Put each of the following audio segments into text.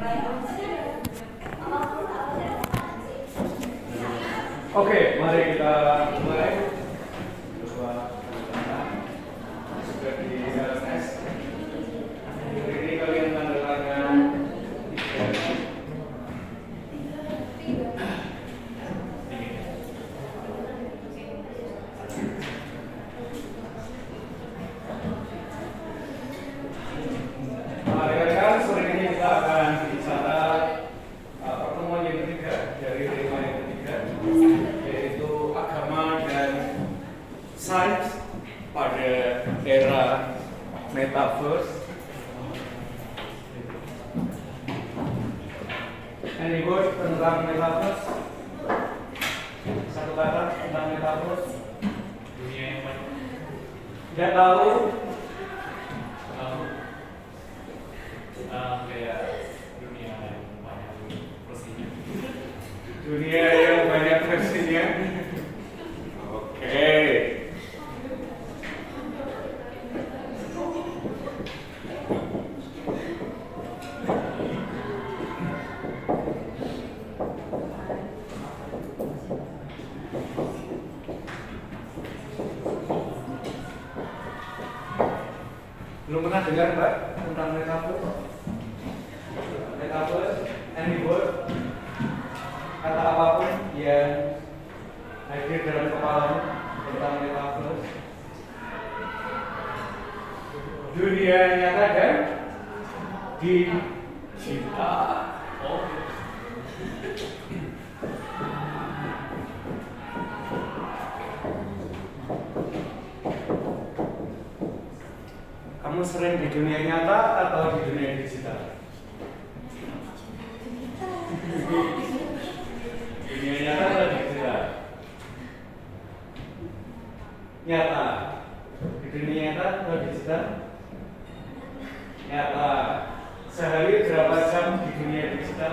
Oke, mari kita mulai. Sudah di LMS. Ini kalian tanda tangan. Sore ini kita akan bicara pertemuan yang ketiga dari tema yang ketiga, yaitu agama dan sains pada era metaverse. Any word tentang metaverse? Satu kata tentang metaverse? Dunia yang mana? Tidak tahu. Kayak dunia yang banyak versinya. Dunia yang banyak versinya. Oke. Belum pernah dengar, Mbak, tentang metaverse? Metaverse, any word, kata apapun yang hadir dalam kepalamu tentang metaverse. Dunia nyata dan digital. Oh. Kamu sering di dunia nyata atau di dunia digital? Dunia nyata atau digital? Nyata. Di dunia nyata atau digital? Nyata. Sehari berapa jam di dunia digital?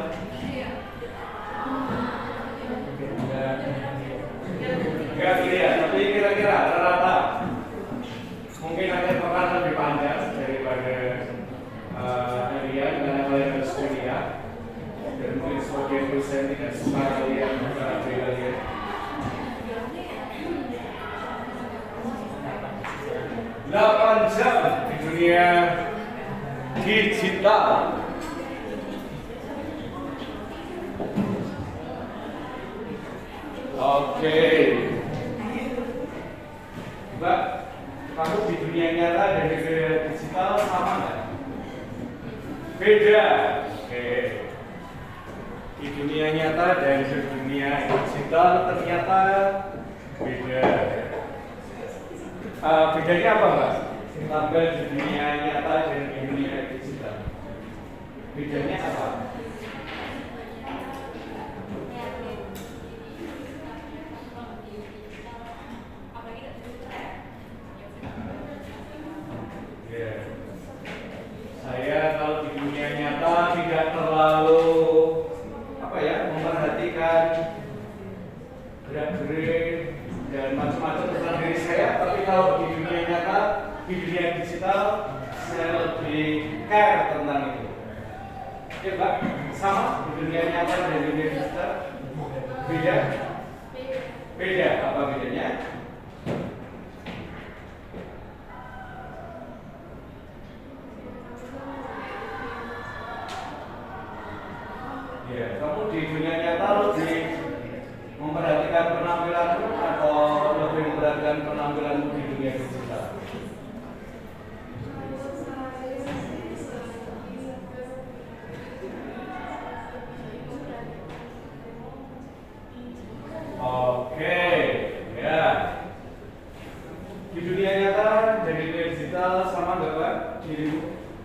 Enggak ya, tapi kira-kira rata-rata. Mungkin akhir pekan lebih panjang daripada harian karena kalian harus kuliah. Dan mungkin sebagai dosen tidak suka kalian berarti kalian 8 jam di dunia digital. Oke. Mbak, kamu di dunia nyata dan di dunia digital sama nggak? Beda. Oke. Di dunia nyata dan di dunia digital ternyata beda. Bedanya apa, Mbak? Tampil di dunia nyata dan di dunia digital. Bedanya apa? Saya kalau di dunia nyata tidak terlalu memperhatikan gerak-gerik dan macam-macam tentang diri saya, tapi kalau di dunia nyata, di dunia digital, saya lebih care tentang itu. Oke, Mbak, sama di dunia nyata dan di dunia digital? Beda? Beda, apa bedanya? Ya, kamu di dunia nyata lebih memperhatikan penampilanmu atau lebih memperhatikan penampilanmu di dunia digital? Oke, ya. Di dunia nyata dan di dunia digital sama nggak, Pak, dirimu?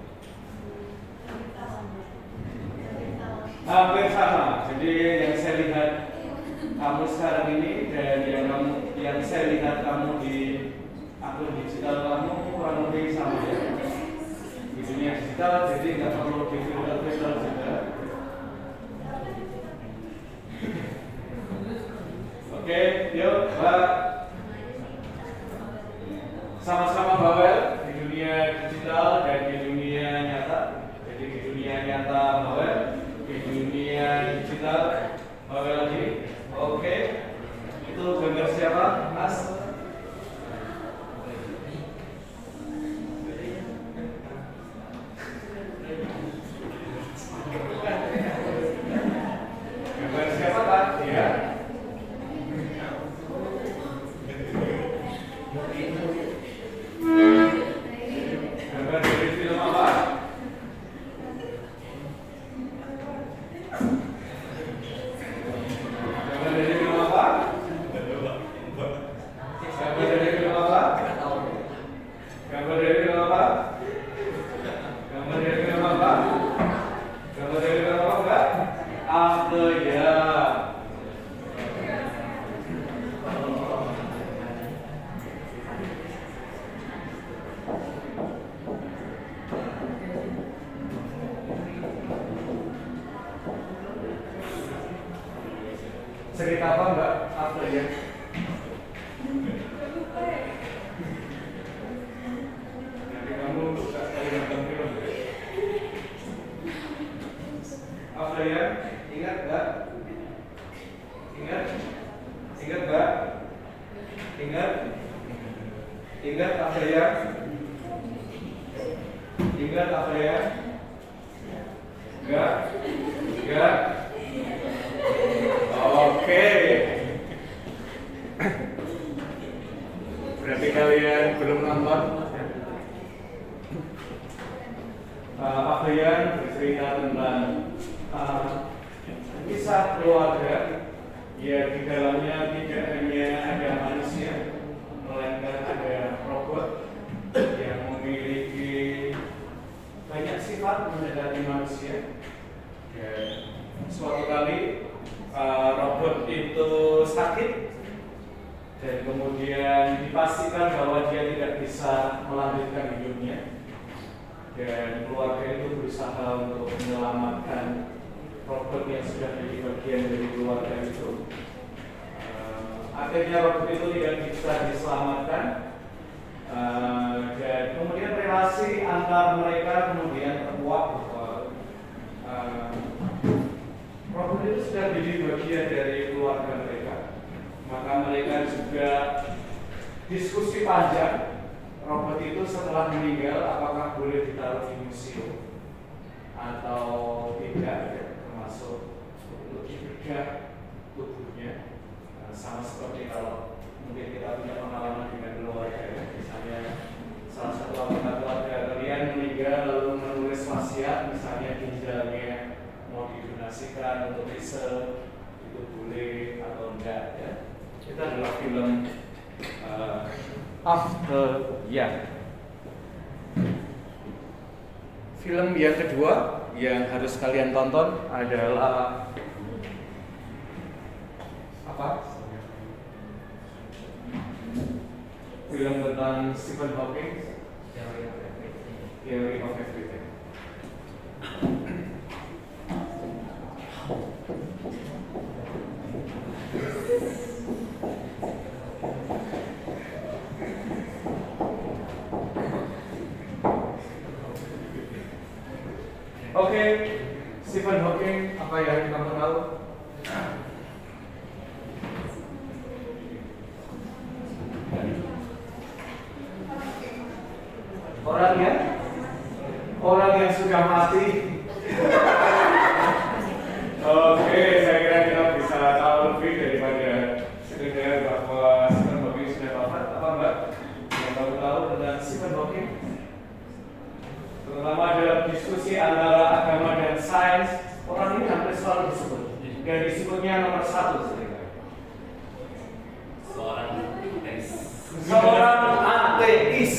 Hampir sama. Jadi yang saya lihat kamu sekarang ini dan yang saya lihat kamu di akun digital kamu kurang lebih sama ya. Di dunia digital jadi nggak perlu di filter juga. Oke, yuk Mbak. Sama-sama bawel di dunia digital dan di dunia nyata. Jadi di dunia nyata bawel, cerita apa Mbak Afdaya? Nanti kamu suka sekali nonton film. Afdaya, ingat nggak? Ingat? Ingat nggak? Ingat? Ingat Afdaya? Ingat Afdaya? Enggak? Enggak? Oke. Berarti kalian belum nonton? Afdaya bercerita tentang kisah keluarga. Ya, di dalamnya tidak hanya ada manusia, melainkan ada robot yang memiliki banyak sifat mendekati manusia. Ya, suatu kali robot itu sakit dan kemudian dipastikan bahwa dia tidak bisa melanjutkan hidupnya, dan keluarga itu berusaha untuk menyelamatkan robot yang sudah menjadi bagian dari keluarga itu. Akhirnya robot itu tidak bisa diselamatkan, dan kemudian relasi antar mereka kemudian terkuak. Robot itu sudah menjadi bagian dari keluarga mereka, maka mereka juga diskusi panjang. Robot itu setelah meninggal apakah boleh ditaruh di museum atau tidak, ya, termasuk untuk dibedah tubuhnya. Sama seperti kalau mungkin kita punya pengalaman dengan keluarga, ya. Misalnya salah satu anggota keluarga kalian meninggal lalu menulis wasiat, misalnya ginjalnya mau didonasikan untuk riset, itu boleh atau enggak, ya. Itu adalah film Afdaya. Film yang kedua yang harus kalian tonton adalah apa? Film tentang Stephen Hawking, Theory of Everything. Oke, Stephen Hawking, apa yang kamu tahu? Orang yang sudah mati. Oke, saya kira kita bisa tahu lebih daripada sekedar bahwa Stephen Hawking sudah wafat. Apa enggak? Yang kamu tahu tentang Stephen Hawking? Terutama dalam diskusi antara agama dan sains, orang ini hampir selalu disebut, dan disebutnya nomor 1 sebenarnya. Seorang ateis.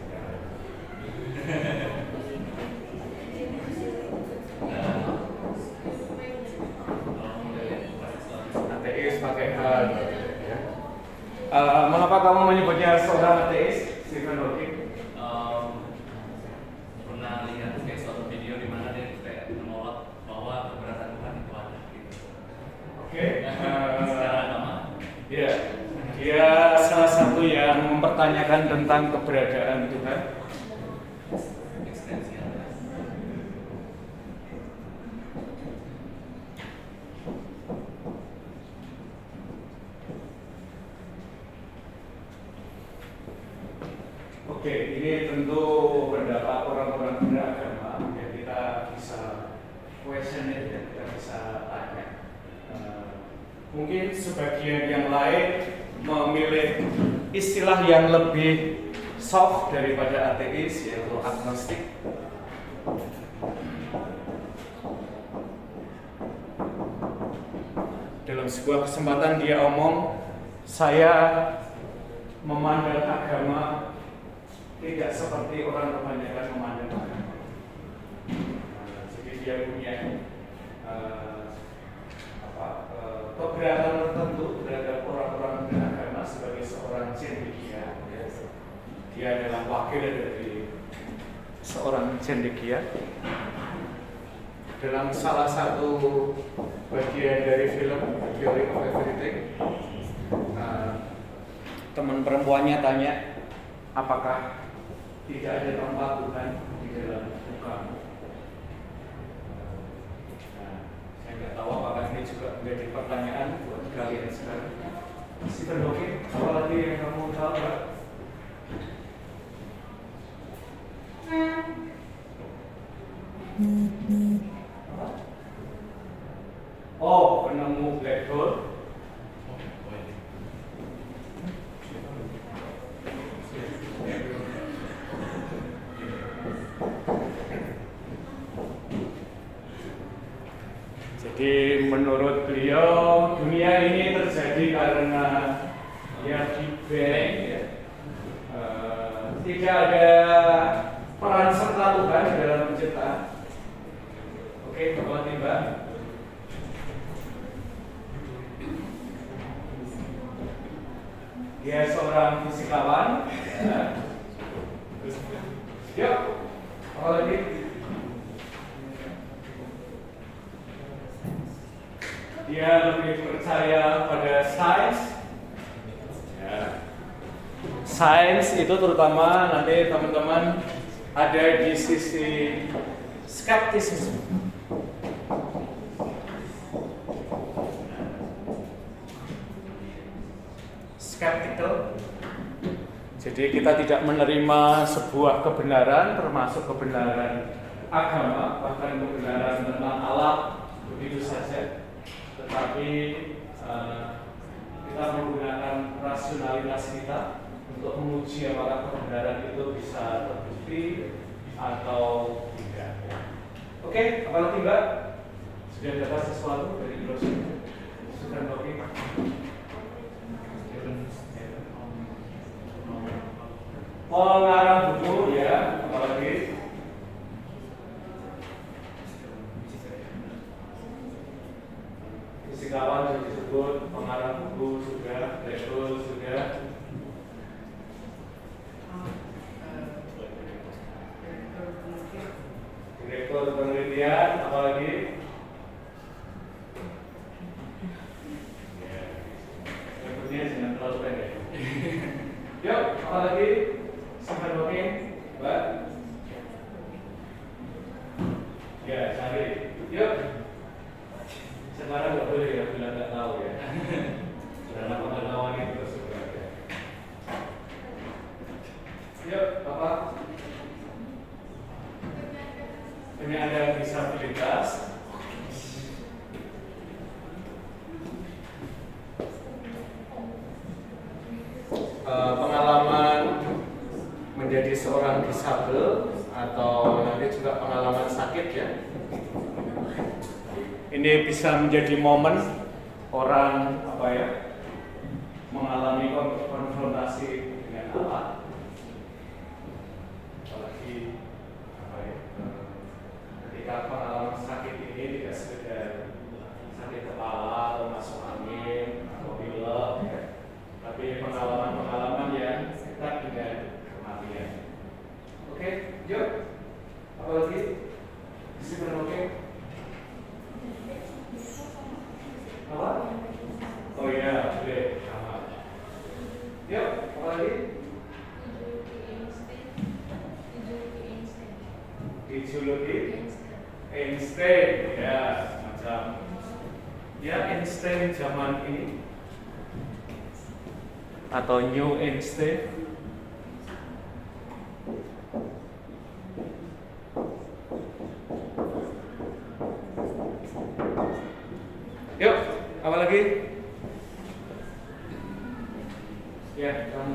Ateis pakai H. Mengapa kamu menyebutnya seorang ateis, Stephen Hawking? Pernah lihat kayak suatu video di mana dia kayak menolak bahwa keberadaan Tuhan itu ada gitu. Oke. Secara agama. Ya, dia salah satu yang mempertanyakan tentang keberadaan Tuhan. Oke, ini tentu pendapat orang-orang beragama yang kita bisa questioning dan kita bisa tanya. Mungkin sebagian yang lain memilih istilah yang lebih soft daripada ateis, yaitu agnostik. Dalam sebuah kesempatan dia omong, saya memandang agama tidak seperti orang kebanyakan memandang agama. Jadi dia punya keberatan tertentu terhadap orang-orang beragama sebagai seorang cendekia. Dia adalah wakil dari seorang cendekia. dalam salah satu bagian dari film Theory of Everything, teman perempuannya tanya, apakah tidak ada tempat Tuhan di dalam mukamu? Saya nggak tahu apakah ini juga menjadi pertanyaan buat kalian sekarang. Stephen Hawking, apalagi yang kamu tahu, Pak? Oh, penemu black hole. Jadi menurut beliau dunia ini terjadi karena ya Big Bang ya. Tidak ada peran serta Tuhan dalam penciptaan. Oke, Bapak Timba. Dia seorang fisikawan. Yuk, apa lagi? Dia lebih percaya pada sains. Ya. Sains itu terutama nanti teman-teman ada di sisi skeptisisme. Skeptical. Jadi kita tidak menerima sebuah kebenaran, termasuk kebenaran agama, bahkan kebenaran tentang alam begitu saja. Tetapi kita menggunakan rasionalitas kita untuk menguji apakah kebenaran itu bisa terbukti atau tidak. Oke, apalagi Mbak? Sudah dapat sesuatu dari brosur? Sudah oke? Pengarang buku ya, apalagi? Fisikawan sudah disebut, pengarang buku sudah, label sudah. Direktur penelitian, apalagi? Berikutnya jangan terlalu pendek. Yuk, apalagi? Sampai oke, Mbak? Ya, cari. Yuk. Sekarang nggak boleh ya, bilang nggak tahu ya. Karena pengetahuan itu tersebar ya. Yuk, apa? Ini ada disabilitas. Pengalaman menjadi seorang disabel atau nanti juga pengalaman sakit ya. Ini bisa menjadi momen orang apa ya mengalami konfrontasi dengan Allah. Apalagi apa ya ketika pengalaman sakit ini tidak sekedar sakit kepala atau masuk angin atau pilek ya. Tapi pengalaman-pengalaman yang dekat dengan kematian. Oke, yuk. Apa lagi? Disini oke? Apa? Oh iya, boleh. Sama. Yuk, apa lagi? Ideologi Einstein, ya, macam ya Einstein zaman ini atau New Einstein. Yuk, apa lagi? Ya, kamu.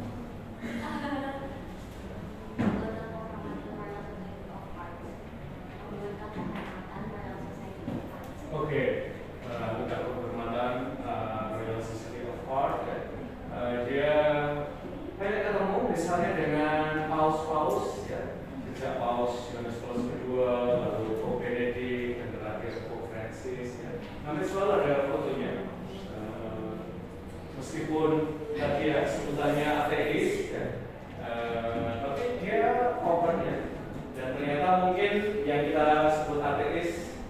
Oke, tentang penghormatan Royal Society of Art ya. Dia banyak ketemu misalnya dengan paus-paus ya, sejak Paus Yohanes Paulus II, lalu Pope Benedict, dan terakhir Pope Francis ya. Nanti selalu ada fotonya. Meskipun tadi ya sebutannya ateis ya, tapi dia open ya. Dan ternyata mungkin yang kita sebut ateis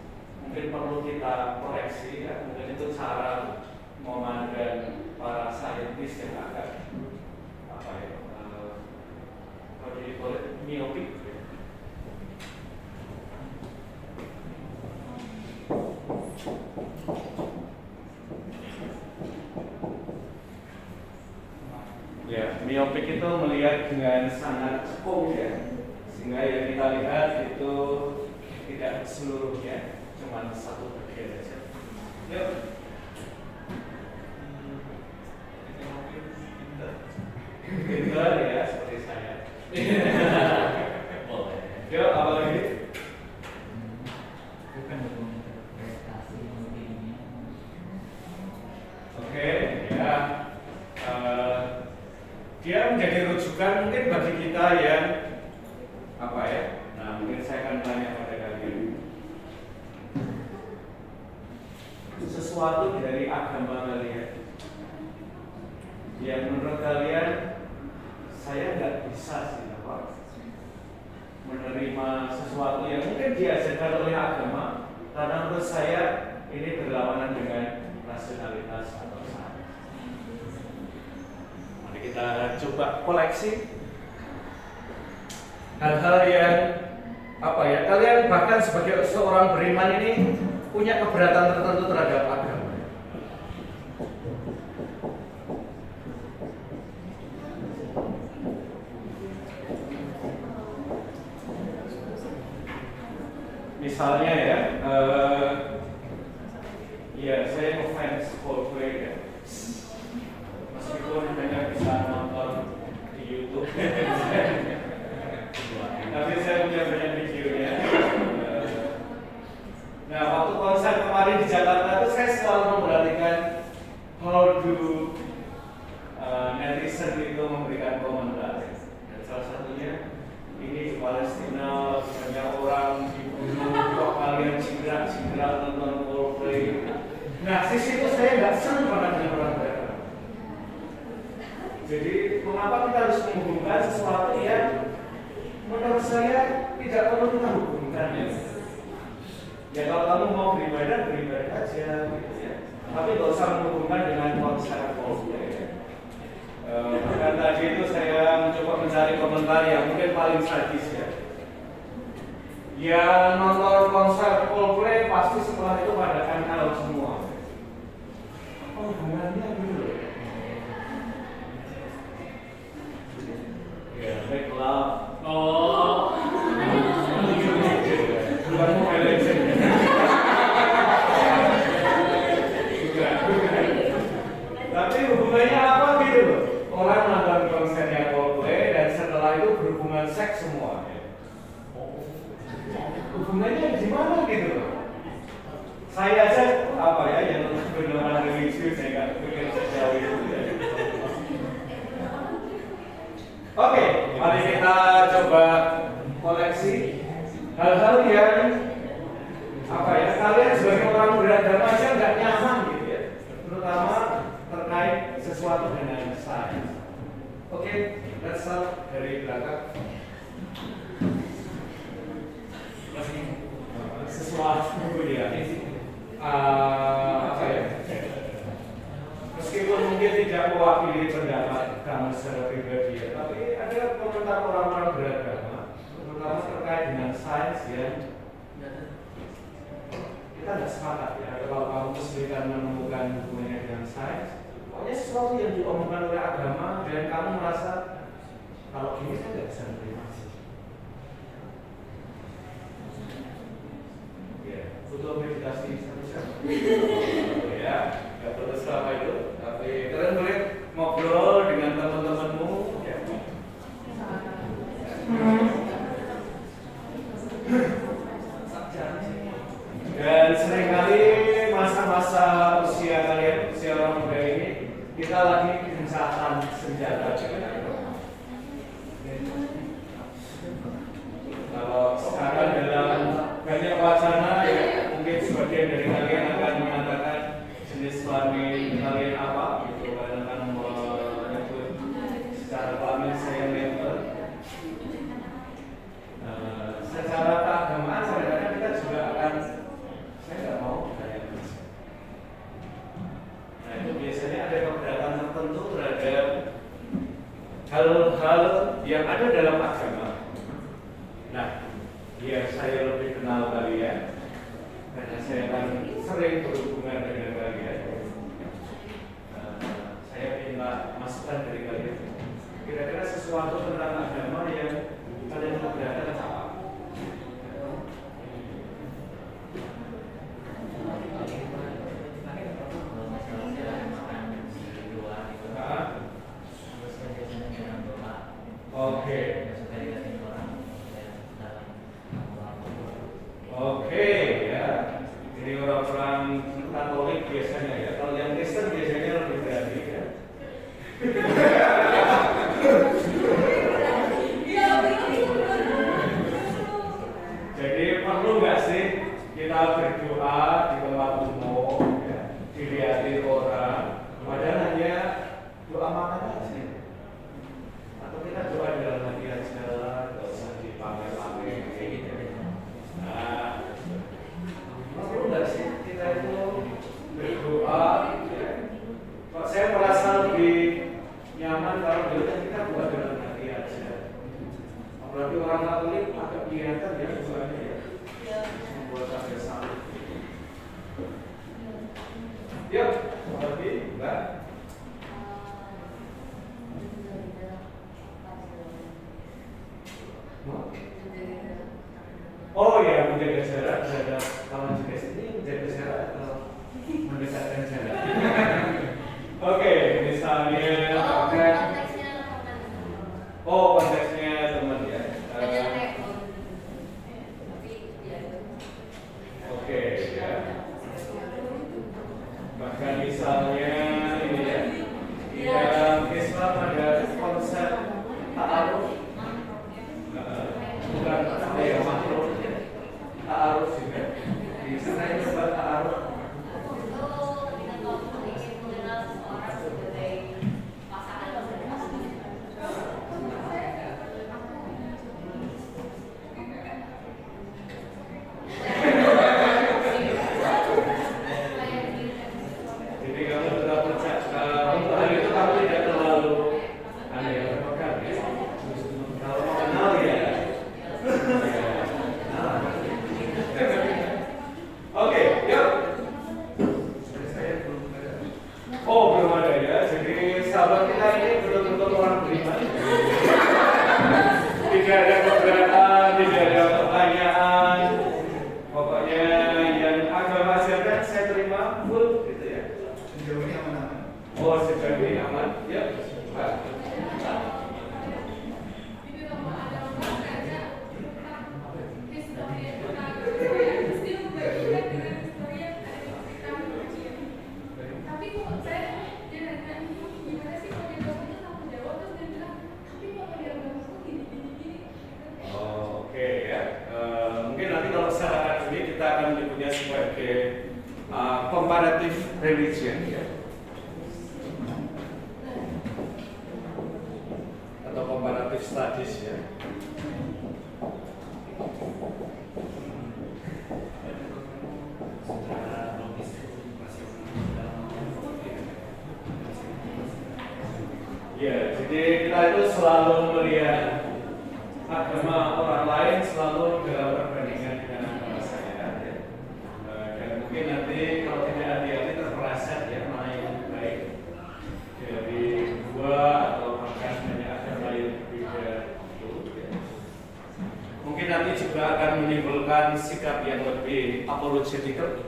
kita koreksi ya, mungkin itu cara memandang para saintis yang agak apa ya, kalau boleh miopik. Ya, miopik itu melihat dengan sangat cekung ya, sehingga yang kita lihat itu tidak seluruhnya, cuma satu bagian saja. Yuk. Pintar ya, seperti saya. Boleh. Yuk, apa lagi? Oke, ya. Dia menjadi rujukan mungkin bagi kita yang apa ya? Nah, mungkin saya akan tanya pada kalian. Sesuatu dari agama kalian yang menurut kalian saya nggak bisa sih apa menerima sesuatu yang mungkin diajarkan oleh agama, karena menurut saya ini berlawanan dengan rasionalitas atau sains. Mari kita coba koleksi hal-hal yang apa ya, kalian bahkan sebagai seorang beriman ini punya keberatan tertentu terhadap agama. Misalnya ya, ya saya ngefans Coldplay ya, meskipun hanya bisa nonton di YouTube, tapi saya punya banyak videonya. Nah, waktu konser kemarin di Jakarta itu saya selalu memperhatikan how do netizen itu memberikan komentar. Dan salah satunya ini di Palestina banyak orang dibunuh, kok kalian cingkrak nonton Coldplay. Nah, sisi itu saya nggak senang banget dengan orang beragama. Jadi mengapa kita harus menghubungkan sesuatu yang menurut saya tidak perlu kita hubungkan ya? Ya kalau kamu mau beribadah aja gitu ya. Tapi nggak usah menghubungkan dengan konser Coldplay. Bahkan tadi itu saya mencoba mencari komentar yang mungkin paling sadis ya. Ya nonton konser Coldplay pasti setelah itu pada kenal semua. Apa hubungannya gitu loh? Ya, make love. Oh. Bukan Mobile Legends. Tapi hubungannya apa gitu loh? Orang nonton konsernya Coldplay dan setelah itu berhubungan seks semua. Hubungannya di mana gitu loh? Saya aja apa ya yang benar-benar religius saya nggak pikir sejauh itu ya. Oke, mari kita coba koleksi hal-hal yang apa ya, kalian sebagai orang beragama aja nggak nyaman gitu ya, terutama terkait sesuatu dengan sains. Oke, let's start dari belakang. Sesuatu ya, apa ya? Meskipun mungkin tidak mewakili pendapat kamu secara pribadi ya, tapi ada komentar orang-orang beragama, terutama terkait dengan sains yang kita tidak sepakat ya. Kalau kamu kesulitan menemukan hubungannya dengan sains, pokoknya sesuatu yang diomongkan oleh agama dan kamu merasa kalau gini saya tidak bisa menerima. Ya, butuh meditasi bisa. Ya, nggak perlu selama itu, tapi kalian boleh ngobrol dengan teman-temanmu. Ya. Dan seringkali masa-masa usia kalian, usia orang muda ini, kita lagi gencatan senjata. Kalau sekarang dalam banyak wacana ya, mungkin sebagian dari kalian akan mengatakan jenis kelamin kalian apa, gitu. Kalian akan menyebut secara kelamin saya member. Secara keagamaan kadang-kadang kita juga akan, saya nggak mau kayak sering berhubungan dengan kalian. Saya minta masukan dari kalian. Kira-kira sesuatu tentang agama yang kalian keberatan apa? Oke, ya. Ini orang-orang Katolik biasanya ya. Kalau yang Kristen biasanya lebih berani ya. Jadi perlu nggak sih kita berdoa di tempat umum, ya, dilihatin orang, padahal hanya doa makan aja. Atau kita doa dalam hati aja, nggak usah dipamer-pamer kayak gitu. Nah, perlu nggak sih kita itu berdoa? Ya. Kok saya merasa lebih nyaman kalau kita buat dalam hati aja. Apalagi orang Katolik agak kelihatan ya doanya ya, membuat saya salut. Yuk, seperti Mbak. Oh ya, menjaga jarak terhadap kawan juga ini, menjaga jarak atau mendekatkan jarak. Oke, misalnya konteksnya teman ya. Oke ya. Bahkan misalnya ini ya, di dalam Islam ada konsep ta'aruf. Bukan ya makhluk ta'aruf juga. Di sana itu buat ta'aruf. Comparative religion ya, atau comparative studies ya. Ya, jadi kita itu selalu melihat agama orang lain selalu dalam perbandingan dengan agama saya ya. Dan mungkin nanti kalau tidak hati-hati terpeleset ya, mana yang lebih baik dari dua atau bahkan banyak agama yang berbeda itu ya. Mungkin nanti juga akan menimbulkan sikap yang lebih apologetikal.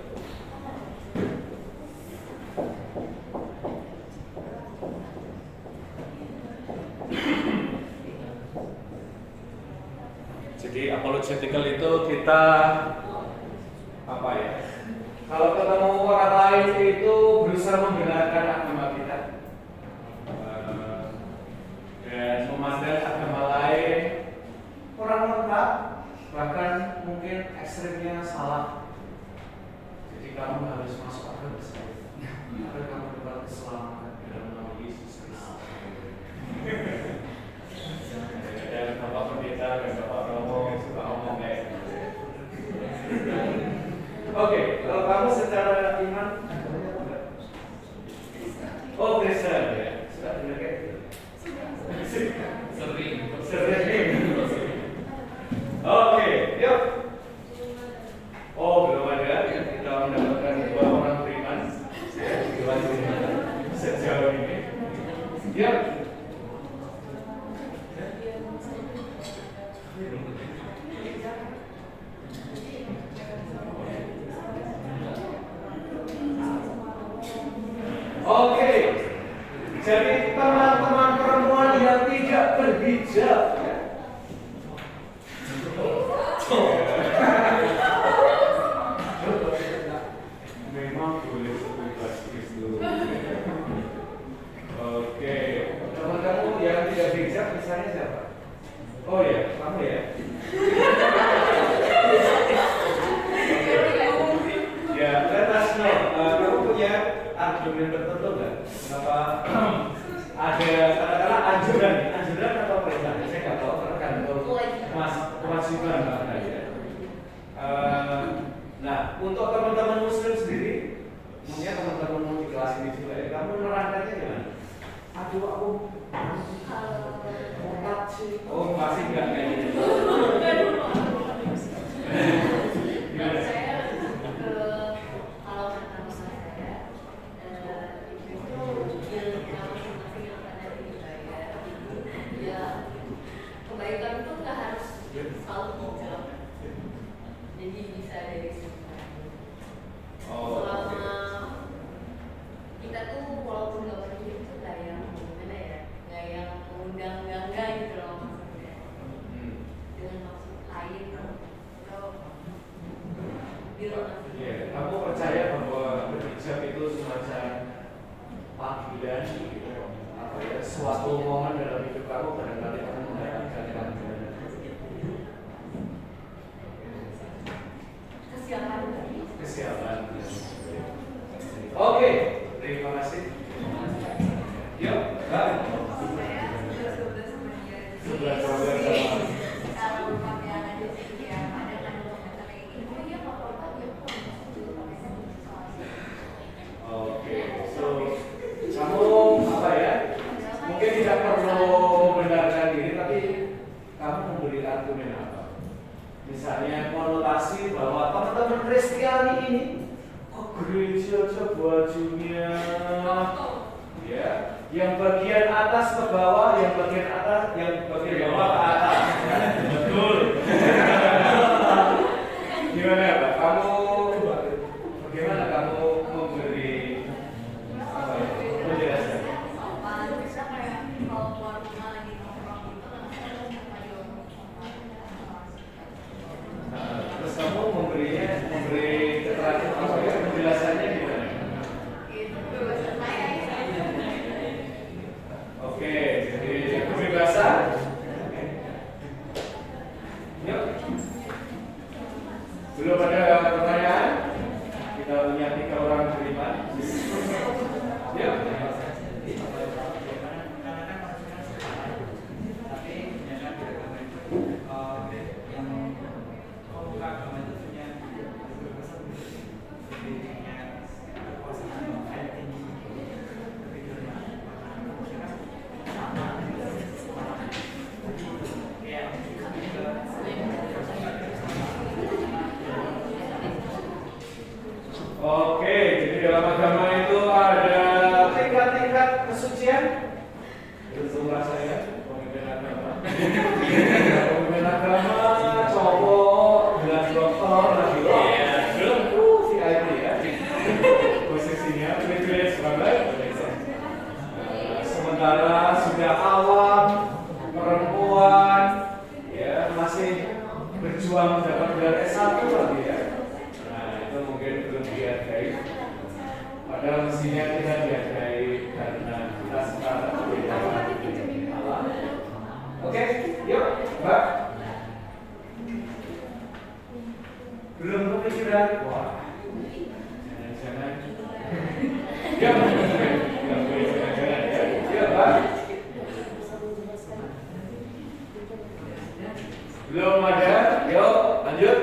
Jadi apologetical itu kita apa ya? Kalau ketemu orang lain itu berusaha membenarkan agama kita dan memandang agama lain kurang lengkap, bahkan mungkin ekstrimnya salah. Jadi kamu harus masuk agama saya agar kamu dapat keselamatan dalam nama Yesus Kristus. Dan Bapak Pendeta dan Bapak Romo suka ngomong kayak gitu. Oke, kalau kamu secara iman agamanya apa enggak? Oh, Kristen ya. Sudah dengar kayak gitu? Sering. Oke, yuk. Oh, belum ada ya. Kita mendapatkan dua argumen tertentu nggak? Kenapa ada katakanlah anjuran atau perintah? Saya nggak tahu karena kan itu kewajiban mana ya. Nah, untuk teman-teman muslim sendiri, mungkin teman-teman di kelas ini juga ya, kamu menerangkannya gimana? Aduh, aku otak sih. Oh, masih nggak kayak gitu. Menurut saya ke kalau kata saya itu yang masing-masing yang pada diri saya ya kebaikan itu nggak harus selalu hijau, jadi bisa dari semua. Selama kita tuh walaupun nggak pergi itu nggak yang gimana ya, nggak yang mengundang gangga gitu loh maksudnya dengan maksud lain atau Ya, kamu percaya bahwa berhijab itu semacam panggilan gitu, apa ya, suatu momen dalam hidup kamu barangkali kamu mendapatkan panggilan kesiapan. Oke, terima kasih. Yuk, Mbak. Sudah Oke, so kamu apa ya? Mungkin tidak perlu membenarkan diri, tapi kamu memberi argumen apa? Misalnya konotasi bahwa teman-teman Kristiani ini kok gereja aja bajunya, ya, yang bagian atas ke bawah, yang bagian atas, yang bagian bawah ke atas. Betul. Gimana Pak? Kamu bagaimana kamu memberi apa ya? Penjelasan. Terus kamu memberi keterangan apa ya? Penjelasannya gimana? Oke, jadi kebebasan. Yuk. Belum ada pertanyaan? Kita punya 3 orang beriman. Yuk. Oke, jadi dalam agama itu ada tingkat-tingkat kesucian. Tentulah saya pemimpin agama. Pemimpin agama, cowok, gelas dokter, lagi belum tuh VIP ya. Posisinya privilege banget. Sementara sudah awam, perempuan, ya masih berjuang dapat gelar S1 lagi ya. Mungkin belum dihargai, padahal mestinya kita dihargai karena kita sekarang berbeda alam. Oke, yuk Mbak. Belum kepikiran? Wah, jangan-jangan. Yuk, nggak boleh jangan-jangan ya. Yuk Mbak. Belum ada? Yuk lanjut.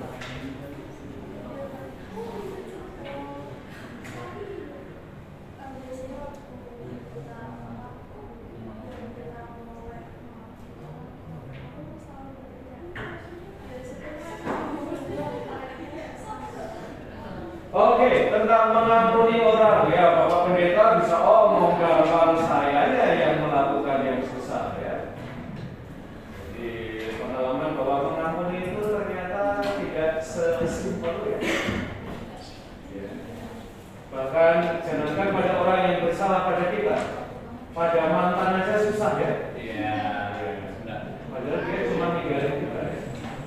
Oke, tentang mengampuni orang ya, Bapak Pendeta bisa omong gampang, sayanya yang melakukan yang susah ya. Di pengalaman bahwa mengampuni itu ternyata tidak sesimpel ya. Bahkan jangankan pada orang yang bersalah pada kita, pada mantan aja susah ya. Iya. Padahal dia cuma ninggalin kita ya.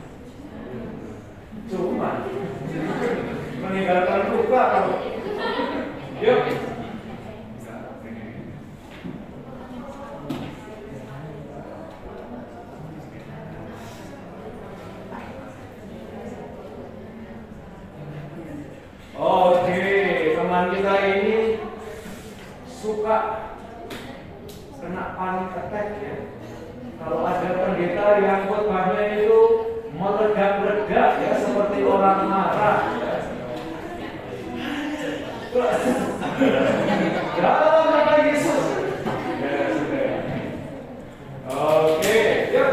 Cuma meninggalkan luka kamu. Yuk. Oke, teman kita ini suka kena panic attack ya. Kalau ada pendeta yang khotbahnya itu meledak-ledak ya seperti orang marah ya. Dalam nama Yesus. Ya sudah. Oke, yuk.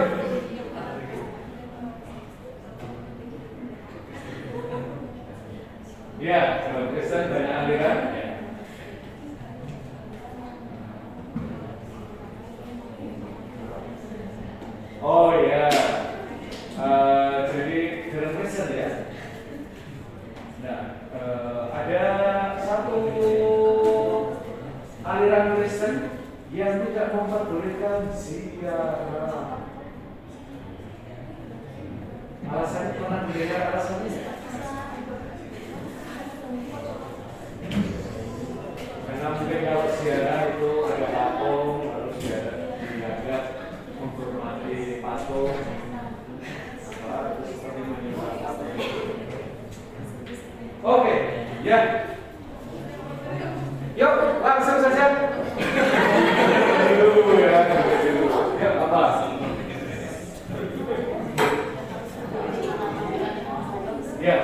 Ya, dalam Kristen banyak aliran ya. Oh ya, jadi dalam Kristen ya. Nah, ada satu aliran Kristen yang tidak memperbolehkan ziarah. Alasannya pernah mendengar alasannya? Karena mungkin kalau ziarah itu ada patung, lalu ziarah dianggap menghormati patung, atau seperti menyembah patung. Oke, ya. Yuk, langsung saja. Dulu ya, yuk apa? Ya.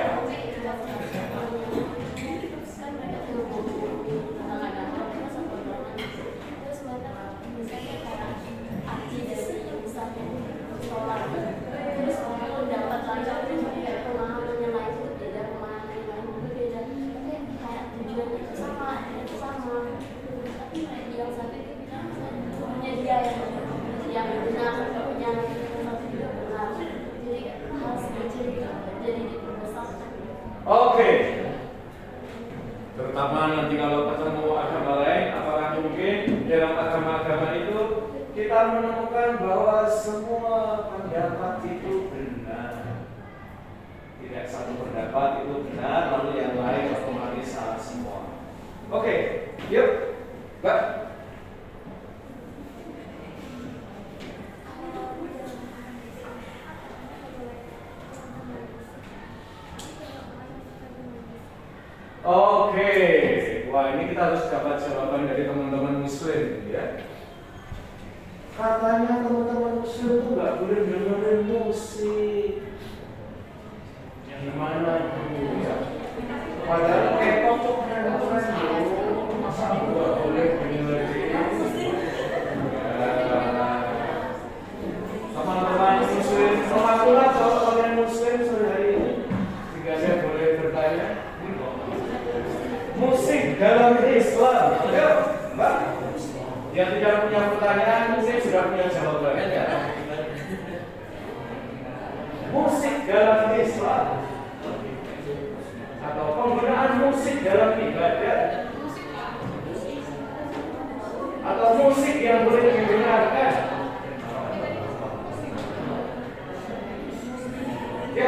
Oke. Terutama nanti kalau ketemu agama lain, apakah mungkin dalam agama-agama itu kita menemukan bahwa semua pendapat itu benar? Tidak satu pendapat itu benar, lalu yang lain otomatis salah semua. Oke, yuk, Mbak. Oke, wah ini kita harus dapat jawaban dari teman-teman Muslim ya. Katanya teman-teman Muslim itu nggak boleh dengerin musik. Yang mana itu ya? Padahal K-pop tuh keren-keren loh. Masa nggak boleh dengerin? Teman-teman Muslim, mengakulah kalau kalian Muslim sore hari ini. Jika saya boleh bertanya. Musik dalam Islam, ya, Mbak. Yang tidak punya pertanyaan mungkin sudah punya jawabannya ya. Musik dalam Islam atau penggunaan musik dalam ibadah atau musik yang boleh didengarkan. Ya.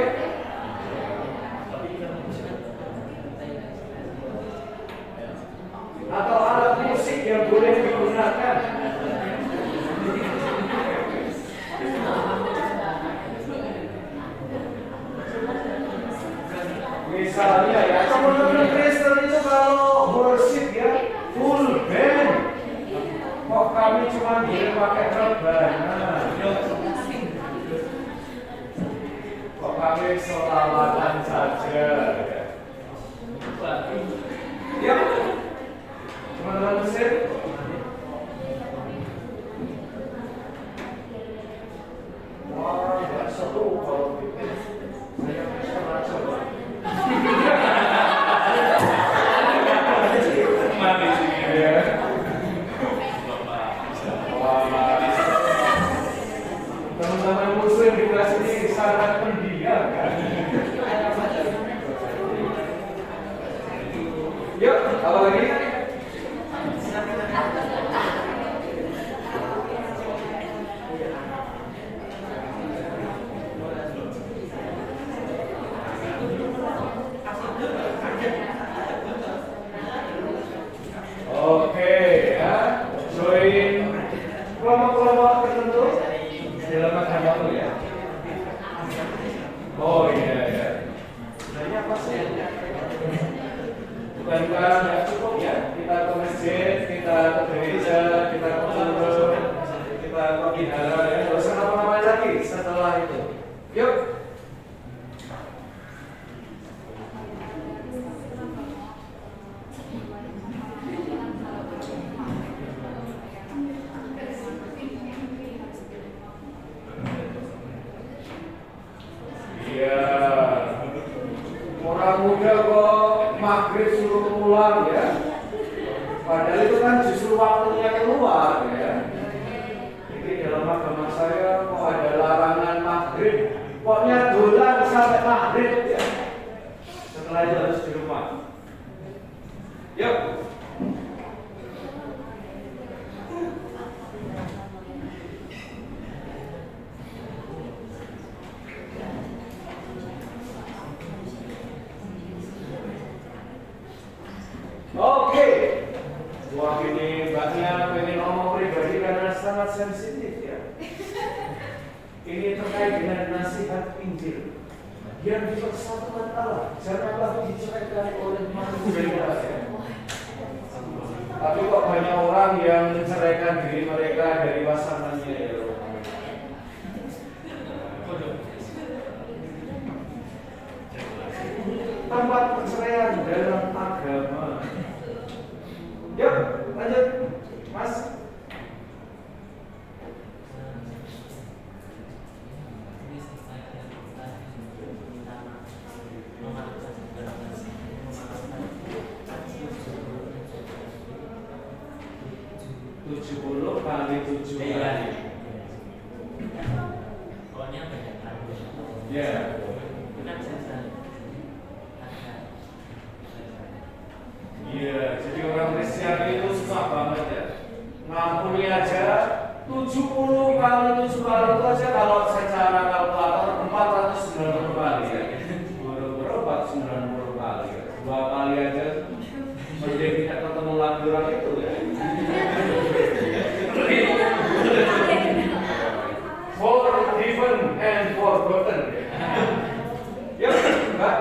Atau alat musik yang boleh digunakan. Misalnya ya, teman-teman Kristen itu kalau worship ya full band. Kok kami cuma boleh pakai rebana? Kok kami sholawatan saja? Ya. Teman-teman Muslim, wah, nggak seru kalau gitu. Saya bisa coba. Mati sih ya. Teman-teman Muslim di kelas ini sangat pendiam kan? Yuk, apa lagi? Oke ya, join kelompok-kelompok tertentu dalam agama itu ya. Oh iya ya. Nanya apa sih? Dan kalau tidak cukup ya, kita ke masjid, kita ke gereja, kita ke pura, kita ke wihara, ya. Nggak usah apa-apa lagi setelah itu. Yuk. Iya. Orang muda kok maghrib suruh pulang ya. Padahal itu kan justru waktunya keluar ya. Jadi dalam agama saya kok ada larangan maghrib, pokoknya dolan sampai maghrib ya. Setelah itu harus di rumah. Yuk. Oke. Wah ini mbaknya pengen ngomong pribadi karena sangat sensitif ya. Ini terkait dengan nasihat Injil yang dipersatukan Allah, janganlah diceraikan oleh manusia ya. Tapi kok banyak orang yang menceraikan diri mereka dari pasangannya ya. Tempat perceraian dalam agama. Yuk, lanjut, Mas. Tujuh puluh kali 7 kali. Pokoknya banyak kali. Ya. Iya, jadi orang Kristen itu susah banget ya. Ngampuni aja 70 kali 7 kali itu aja kalau secara kalkulator 490 kali ya. Boro-boro 490 kali ya. 2 kali aja mending tidak ketemu lagi orang itu ya. Forgiven and forgotten. Ya, Mbak.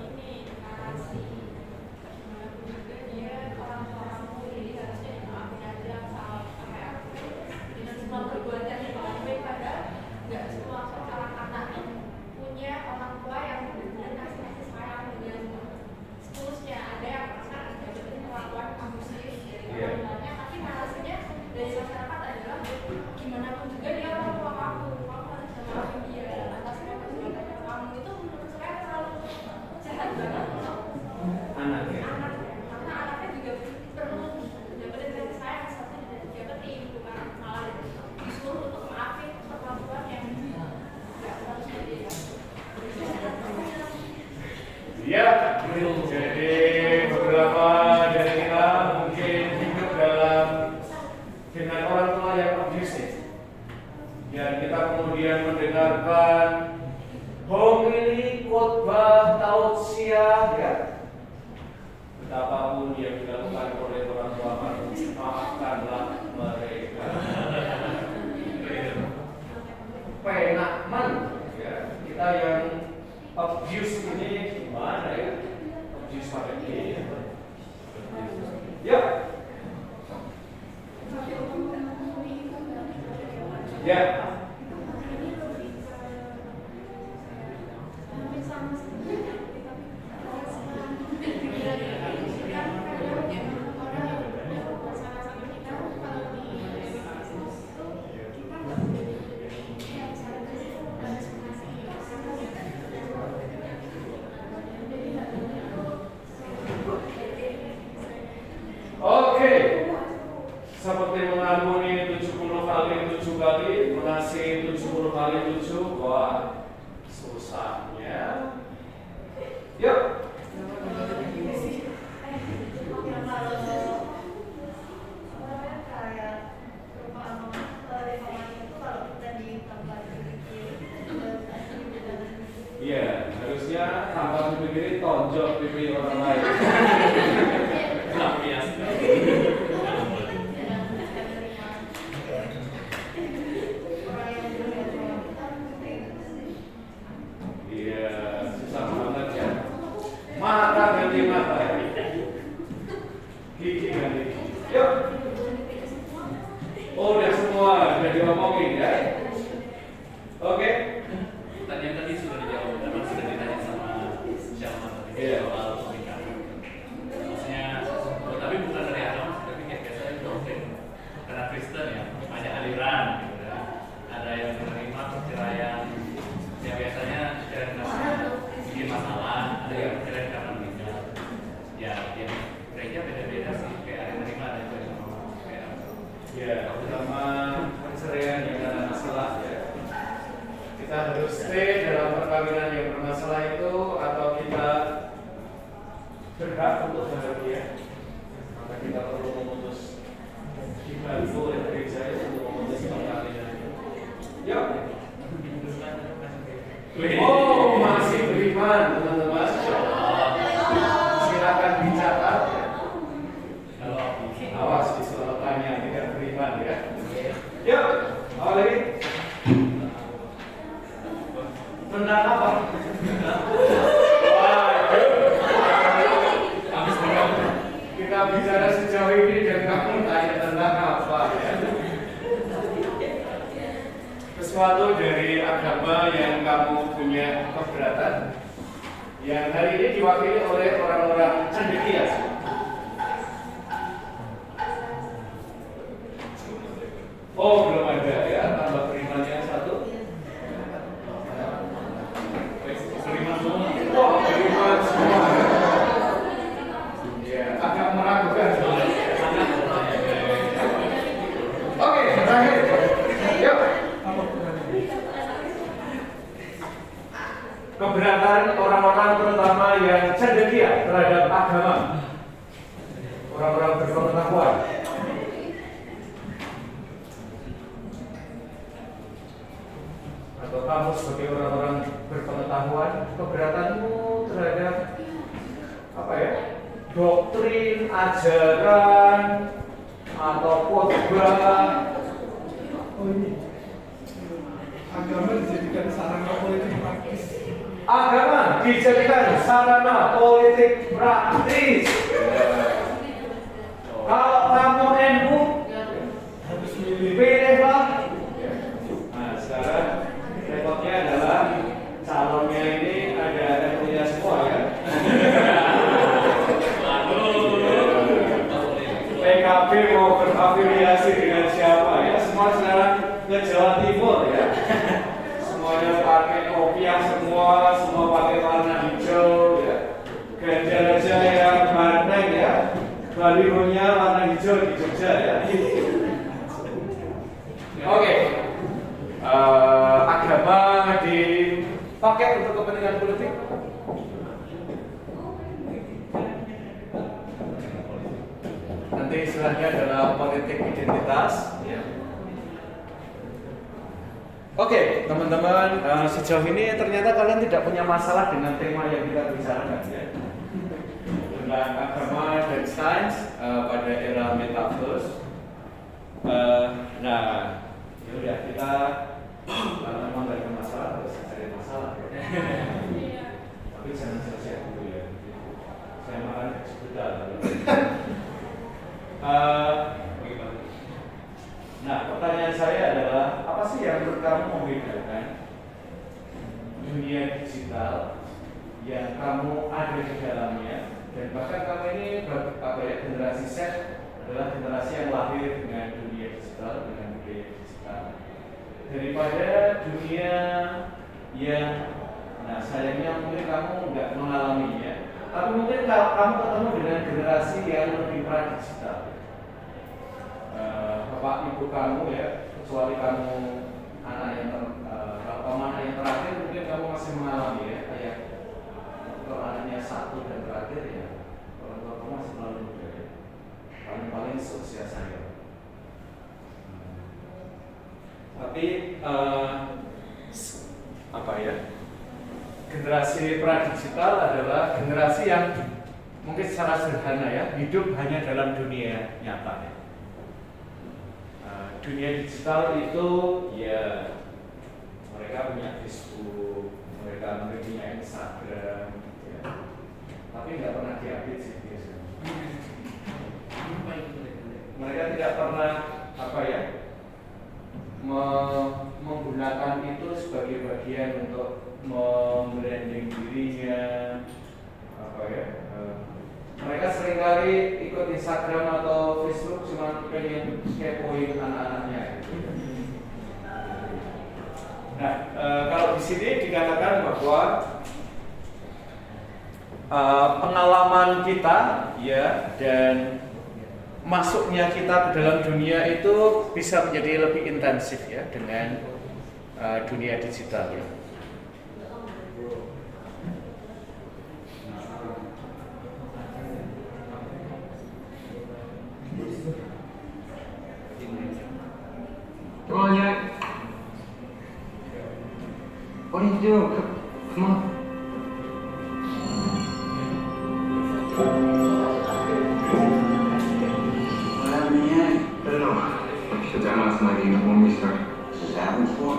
Ya, jadi beberapa dari kita mungkin hidup dengan orang tua yang abusive. Dan kita kemudian mendengarkan homili, khotbah, tausiah, ya. Betapapun yang dilakukan oleh orang tua, maafkanlah mereka. Penakman, ya. Kita yang abuse ini gimana ya? Abuse pakai G ya? Ya. Ya. Seperti mengampuni 70 kali 7 kali, mengasihi 70 kali 7, wah susahnya. Yuk. Iya, harusnya tanpa dipikir tonjok pipi orang lain. Ya, terutama perceraian yang ada masalah ya. Kita harus stay dalam perkawinan yang bermasalah itu atau kita berhak untuk bahagia, maka kita perlu memutus dibantu oleh gereja untuk memutus perkawinan itu. Ya. Oh, masih beriman teman-teman. Silakan dicatat. Awas di selokannya tidak beriman ya. Yuk, awal lagi. Tentang apa? Kita bicara sejauh ini dan kamu tanya tentang apa ya? Sesuatu dari agama yang kamu punya keberatan, yang hari ini diwakili oleh orang-orang cendekia. Oh, belum ada ya, tambah berimannya satu. Beriman semua. Oh, beriman semua. Ya, agak meragukan. Oke, terakhir. Yuk. Keberatan orang-orang terutama yang cendekia terhadap agama. Orang-orang berpengetahuan. Atau kamu sebagai orang-orang berpengetahuan, keberatanmu terhadap apa ya? Doktrin, ajaran, atau khotbah. Oh ini agama dijadikan sarana politik praktis. Agama dijadikan sarana politik praktis. Kalau kamu NU, Harus milih. pilihlah. Nah, sekarang repotnya adalah calonnya ini ada punya semua ya. PKB mau berafiliasi dengan siapa ya? Semua sekarang ke Jawa Timur ya. Semuanya pakai kopiah semua pakai warna hijau ya. Ganjar aja yang Banteng ya. Balihonya warna hijau di Jogja ya. Oke. Agama dipakai untuk kepentingan politik. Nanti istilahnya adalah politik identitas. Ya. Oke, teman-teman, sejauh ini ternyata kalian tidak punya masalah dengan tema yang kita bicarakan ya. Tentang agama dan sains pada era metaverse. Nah, yaudah kita memang gak ada masalah, terus cari masalah ya. Tapi jangan selesai dulu ya. Saya makan sebentar. Nah, pertanyaan saya adalah apa sih yang menurut kamu membedakan dunia digital yang kamu ada di dalamnya dan bahkan kamu ini generasi Z adalah generasi yang lahir dengan dunia digital, dengan budaya digital daripada dunia yang sayangnya mungkin kamu nggak mengalaminya, tapi mungkin kamu ketemu dengan generasi yang lebih pra-digital. Bapak ibu kamu ya, kecuali kamu anak yang terakhir mungkin kamu masih mengalami ya, kayak kalau anaknya satu dan terakhir ya, orang tua kamu masih melalui muda ya, paling seusia saya. Tapi apa ya? Generasi pra-digital adalah generasi yang mungkin secara sederhana ya, hidup hanya dalam dunia nyata ya. Dunia digital itu ya mereka punya Facebook, mereka punya Instagram, ya. Tapi nggak pernah diupdate sih biasanya. Mereka tidak pernah apa ya menggunakan itu sebagai bagian untuk membranding dirinya, apa ya? Mereka seringkali ikut Instagram atau Facebook cuma pengen kepoin anak-anaknya. Nah, kalau di sini dikatakan bahwa pengalaman kita ya dan masuknya kita ke dalam dunia itu bisa menjadi lebih intensif ya dengan dunia digital ya. Come on, Jack. What are you doing? Come on. What happened yet? I don't know. Shut down last night even when we started. This is happened before?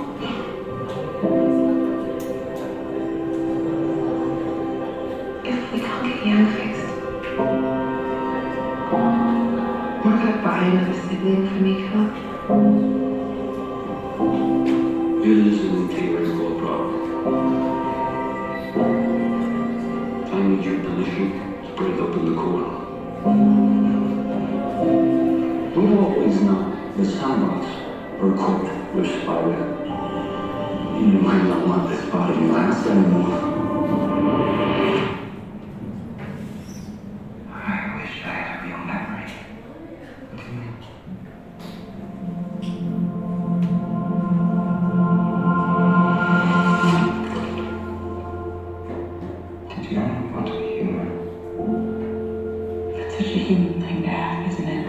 If we can't get Yang fixed, what about buying another sibling for Mika? You're listening to your real problem. I need your permission to put it up in the corner. We've always known the Cybots were equipped with spyware. You might not want this body to last anymore. I wish I had a real memory. What do you mean? Did you only want to be human? That's such a human thing to have, isn't it?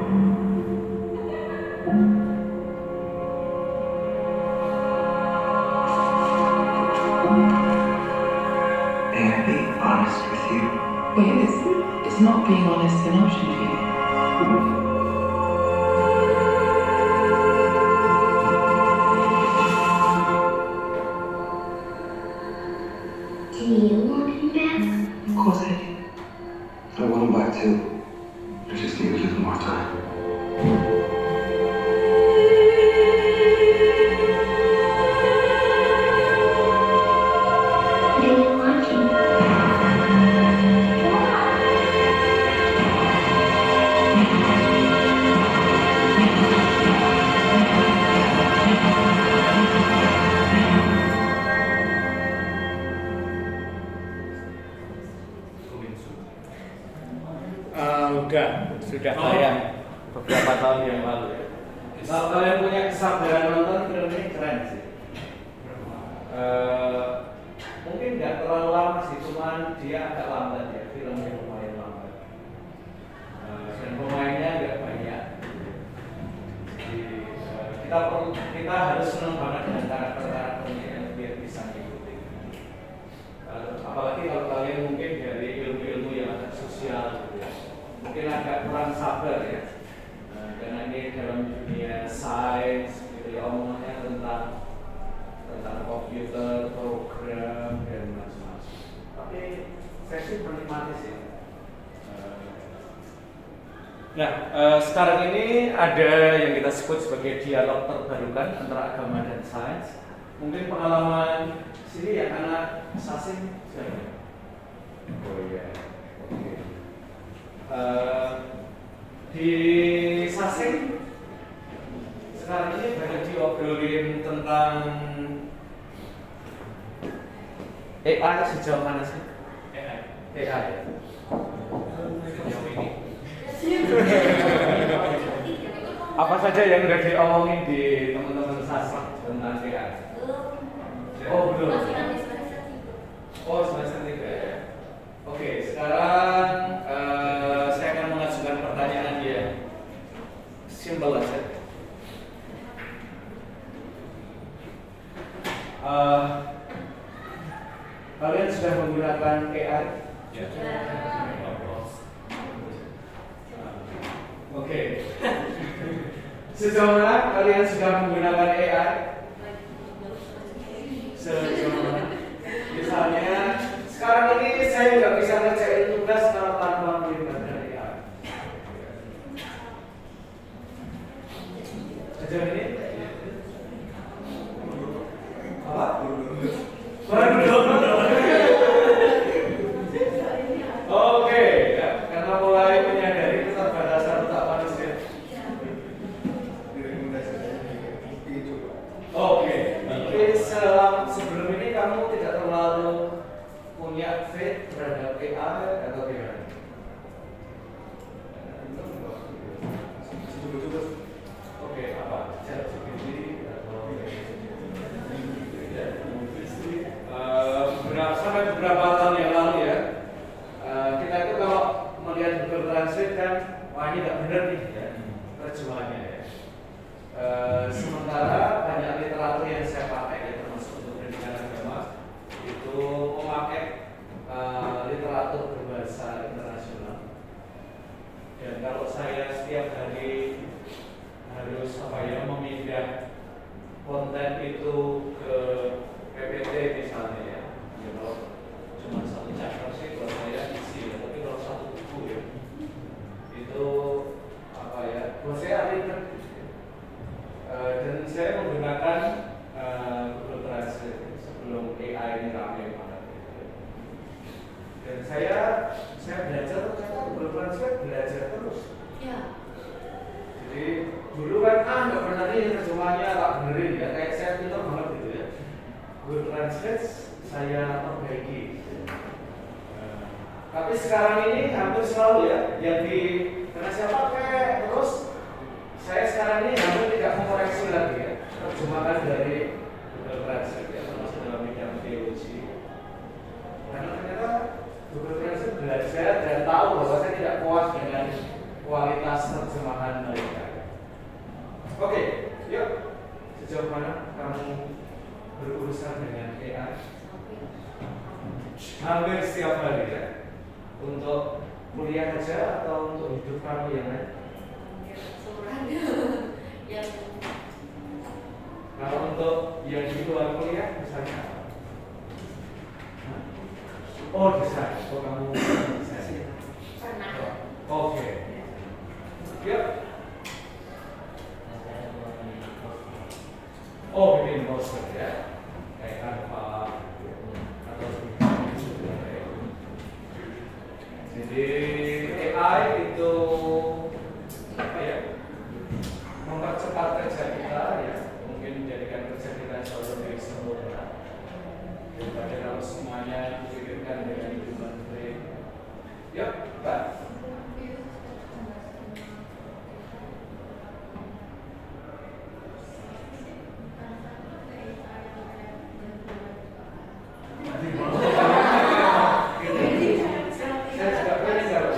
May I be honest with you? Wait, it's not being honest an option for you. Do you want him back? Of course I do. I want him back too. I just need a little more time. Do you want him? Sudah tayang beberapa tahun yang lalu ya. Kalau kalian punya kesabaran nonton film ini keren sih. Mungkin nggak terlalu lama sih, cuman dia agak lambat ya, filmnya lumayan lambat. Dan pemainnya nggak banyak. Jadi, kita harus senang banget dengan karakter-karakternya yang biar bisa ngikutin. Apalagi kalau kalian mungkin dari ilmu-ilmu yang agak sosial gitu ya. Mungkin agak kurang sabar ya, karena ini dalam dunia sains gitu ya, omongannya tentang komputer, program dan macam-macam. Tapi saya sih menikmati sih. Nah, sekarang ini ada yang kita sebut sebagai dialog terbarukan antara agama dan sains. Mungkin pengalaman sini yang anak sasing siapa? Oh iya, oke. Di Sasing sekarang ini banyak diobrolin tentang AI sejauh mana sih? AI. Sejauh ini Apa saja yang udah diomongin di teman-teman sastra tentang AI? Oh belum. Oh semester 3 ya. Oke, sekarang saya akan mengajukan pertanyaan dia simpel aja. Kalian sudah menggunakan AI? ya. Oke. Sejauh mana kalian sudah menggunakan AI? Sejauh mana? Misalnya sekarang ini saya nggak bisa ngerjain tugas kalau tanpa melibatkan AI. Sejauh ini? Apa? Oke, ya, karena mulai menyadari keterbatasan otak manusia. Translate kan, wah ini nggak benar nih ya terjemahannya ya. Sementara banyak literatur yang saya pakai ya, termasuk untuk pendidikan agama itu memakai literatur berbahasa internasional. Dan kalau saya setiap hari harus memindah konten itu ke PPT misalnya ya, kalau cuma satu chapter sih kalau saya isi ya, tapi kalau satu buku ya itu buat saya ribet. Dan saya menggunakan Google Translate sebelum AI ini ramai banget. Dan saya belajar ternyata Google Translate belajar terus. Ya. Jadi dulu kan nggak pernah nih terjemahnya tak benerin ya, kayak saya pintar banget gitu ya. Google Translate saya perbaiki. Tapi sekarang ini hampir selalu ya yang karena saya pakai terus, saya sekarang ini hampir tidak mengoreksi lagi ya terjemahan dari Google Translate ya, termasuk dalam bidang teologi. Karena ternyata Google Translate belajar dan tahu bahwa saya tidak puas dengan kualitas terjemahan mereka. Oke, yuk sejauh mana kamu berurusan dengan AI? Hampir setiap hari ya. Untuk kuliah aja atau untuk hidup kamu yang lain? Semuanya yang Kalau untuk yang di luar kuliah misalnya apa? Oh desain, oh kamu desain. pernah. Oke. Yuk. Oh bikin poster ya, kayak Canva atau jadi AI itu apa ya? Mempercepat kerja kita ya, mungkin menjadikan kerja kita jauh lebih sempurna daripada kalau semuanya dipikirkan dengan human brain. Yuk, Pak. Saya juga pengen jawab.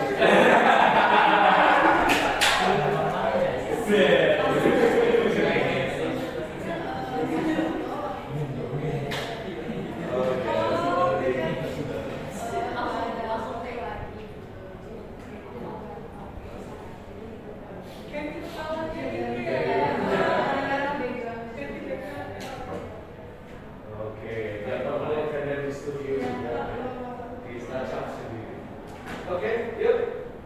Oke, jangan boleh kerja di studio juga, di startup sendiri. Oke, yuk.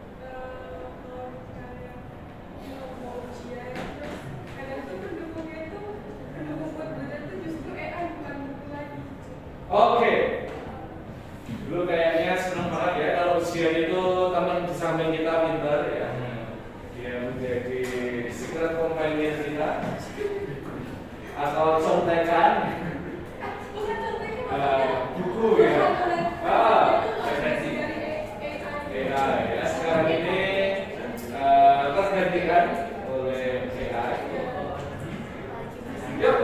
Oke, dulu kayaknya senang banget ya kalau ujian itu teman di samping kita pintar ya. Dia menjadi secret companion kita atau contekan buku ya. Referensi AI ya. Sekarang ini tergantikan oleh AI. Yuk.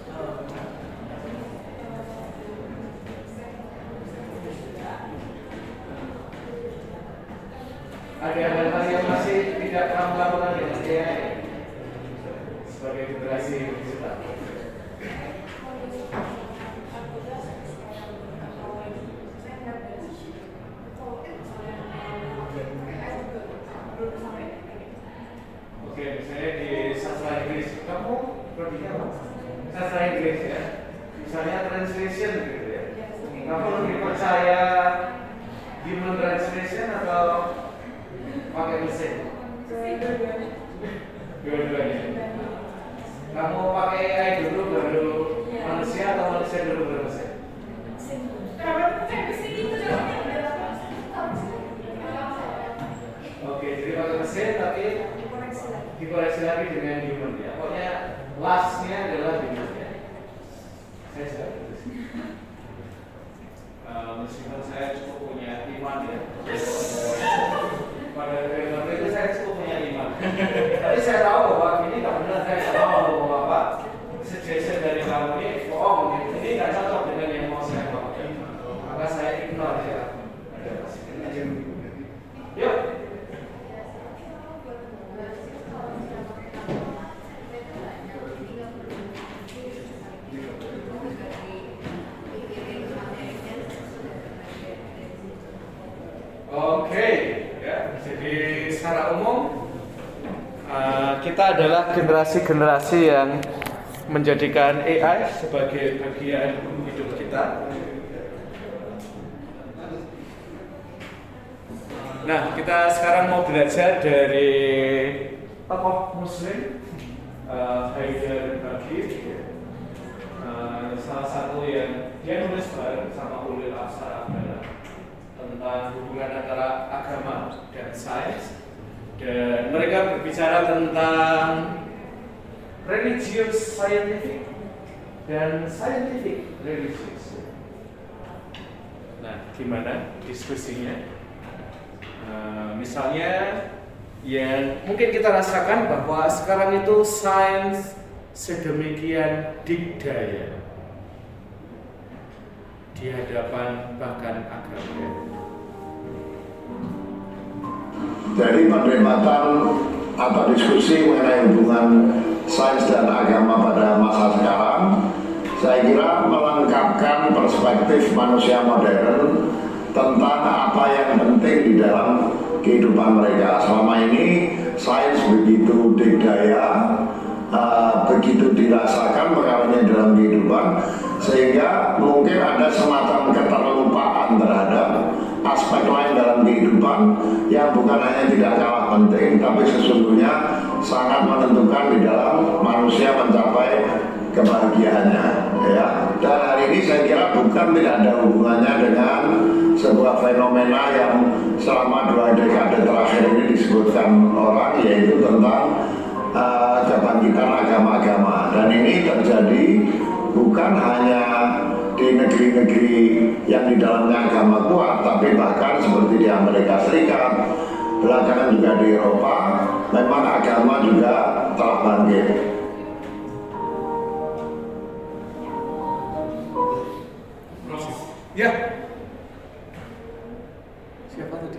Ada hal-hal yang masih tidak kamu lakukan dengan AI sebagai generasi digital. Oke, misalnya di sastra Inggris, kamu berarti apa? Sastra Inggris ya, misalnya translation gitu ya. Kamu lebih percaya human translation atau pakai mesin? Dua-duanya. Kamu pakai AI dulu baru manusia atau manusia dulu baru mesin? Oke, jadi pakai mesin tapi dikoreksi lagi dengan human ya. Pokoknya lastnya adalah human ya. Saya juga gitu sih. Meskipun saya cukup punya iman ya. Pada waktu itu saya cukup punya iman. Tapi saya tahu bahwa ini nggak benar, saya tahu bahwa apa suggestion dari kamu ini bohong. Ini nggak cocok dengan yang mau saya bawa. Maka saya ignore ya. Ada pasti aja. Yuk. secara umum kita adalah generasi-generasi yang menjadikan AI sebagai bagian hidup kita. Nah, kita sekarang mau belajar dari tokoh Muslim Haider Bagir, salah satu yang dia nulis bareng sama Ulil Asar tentang hubungan antara agama dan sains, dan mereka berbicara tentang religious scientific dan scientific religious. Nah, gimana diskusinya? Misalnya yang mungkin kita rasakan bahwa sekarang itu sains sedemikian dikdaya di hadapan bahkan agama. Dari perdebatan atau diskusi mengenai hubungan sains dan agama pada masa sekarang, saya kira melengkapkan perspektif manusia modern tentang apa yang penting di dalam kehidupan mereka. Selama ini sains begitu dikdaya, begitu dirasakan pengaruhnya dalam kehidupan, sehingga mungkin ada semacam keterlupaan terhadap aspek lain dalam kehidupan yang bukan hanya tidak kalah penting, tapi sesungguhnya sangat menentukan di dalam manusia mencapai kebahagiaannya, ya. Dan hari ini saya kira bukan tidak ada hubungannya dengan sebuah fenomena yang selama 2 dekade terakhir ini disebutkan orang, yaitu tentang kebangkitan agama-agama. Dan ini terjadi bukan hanya di negeri-negeri yang di dalamnya agama kuat, tapi bahkan seperti di Amerika Serikat, belakangan juga di Eropa, memang agama juga telah bangkit. Ya. Siapa tadi?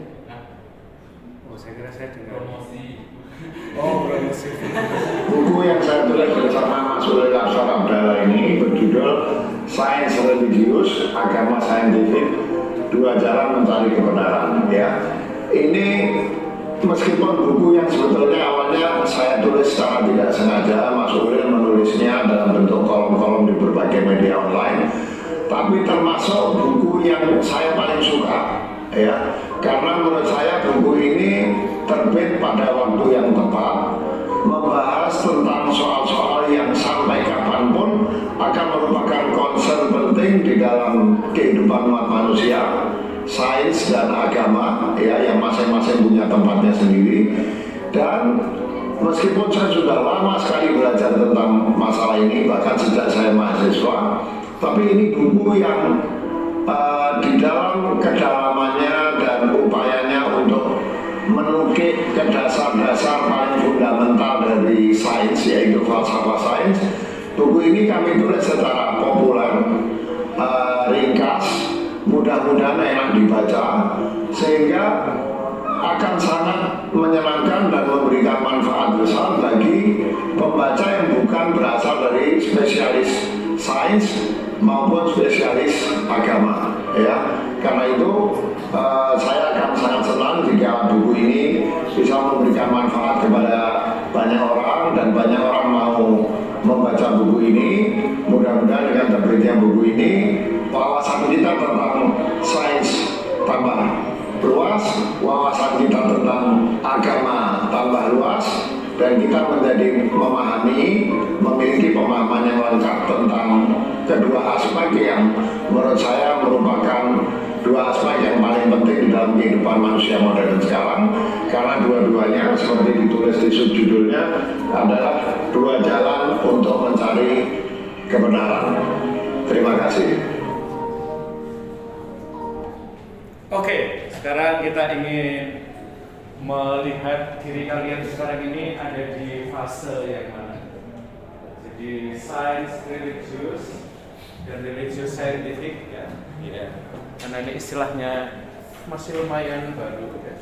Oh, saya kira saya dengar. Promosi. Oh, promosi. Buku yang saya tulis bersama Mas Ulil Asar ini berjudul Sains Religius, Agama Saintifik, 2 Jalan Mencari Kebenaran. Ya, ini meskipun buku yang sebetulnya awalnya saya tulis secara tidak sengaja, Mas Ulil menulisnya dalam bentuk kolom-kolom di berbagai media online, tapi termasuk buku yang saya paling suka, ya, karena menurut saya buku ini terbit pada waktu yang tepat, membahas tentang soal-soal yang sampai kapanpun akan merupakan concern penting di dalam kehidupan umat manusia, sains dan agama, ya, yang masing-masing punya tempatnya sendiri. Dan meskipun saya sudah lama sekali belajar tentang masalah ini, bahkan sejak saya mahasiswa, tapi ini buku yang di dalam kedalamannya dan upayanya untuk menukik ke dasar-dasar paling fundamental dari sains, yaitu falsafah sains. Buku ini kami tulis secara populer, ringkas, mudah-mudahan enak dibaca, sehingga akan sangat menyenangkan dan memberikan manfaat besar bagi pembaca yang bukan berasal dari spesialis sains maupun spesialis agama, ya. Karena itu saya akan sangat senang jika buku ini bisa memberikan manfaat kepada banyak orang dan banyak orang mau membaca buku ini. Mudah-mudahan dengan terbitnya buku ini, wawasan kita tentang sains tambah luas, wawasan kita tentang agama tambah luas, dan kita menjadi memiliki pemahaman yang lengkap tentang kedua aspek yang menurut saya merupakan 2 aspek yang paling penting di dalam kehidupan manusia modern sekarang, karena dua-duanya seperti ditulis di subjudulnya adalah 2 jalan untuk mencari kebenaran. Terima kasih. Oke, sekarang kita ingin melihat diri kalian sekarang ini ada di fase yang mana. Jadi science religious dan religious scientific, ya. Yeah. Karena ini istilahnya masih lumayan baru, ya.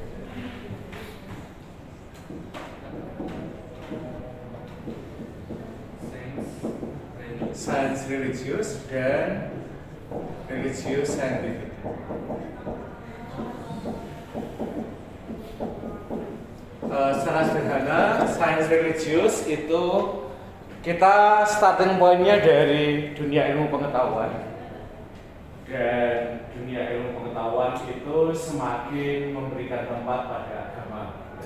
Science religious dan religious scientific. secara sederhana, sains religius itu kita starting pointnya dari dunia ilmu pengetahuan. Dan dunia ilmu pengetahuan itu semakin memberikan tempat pada agama.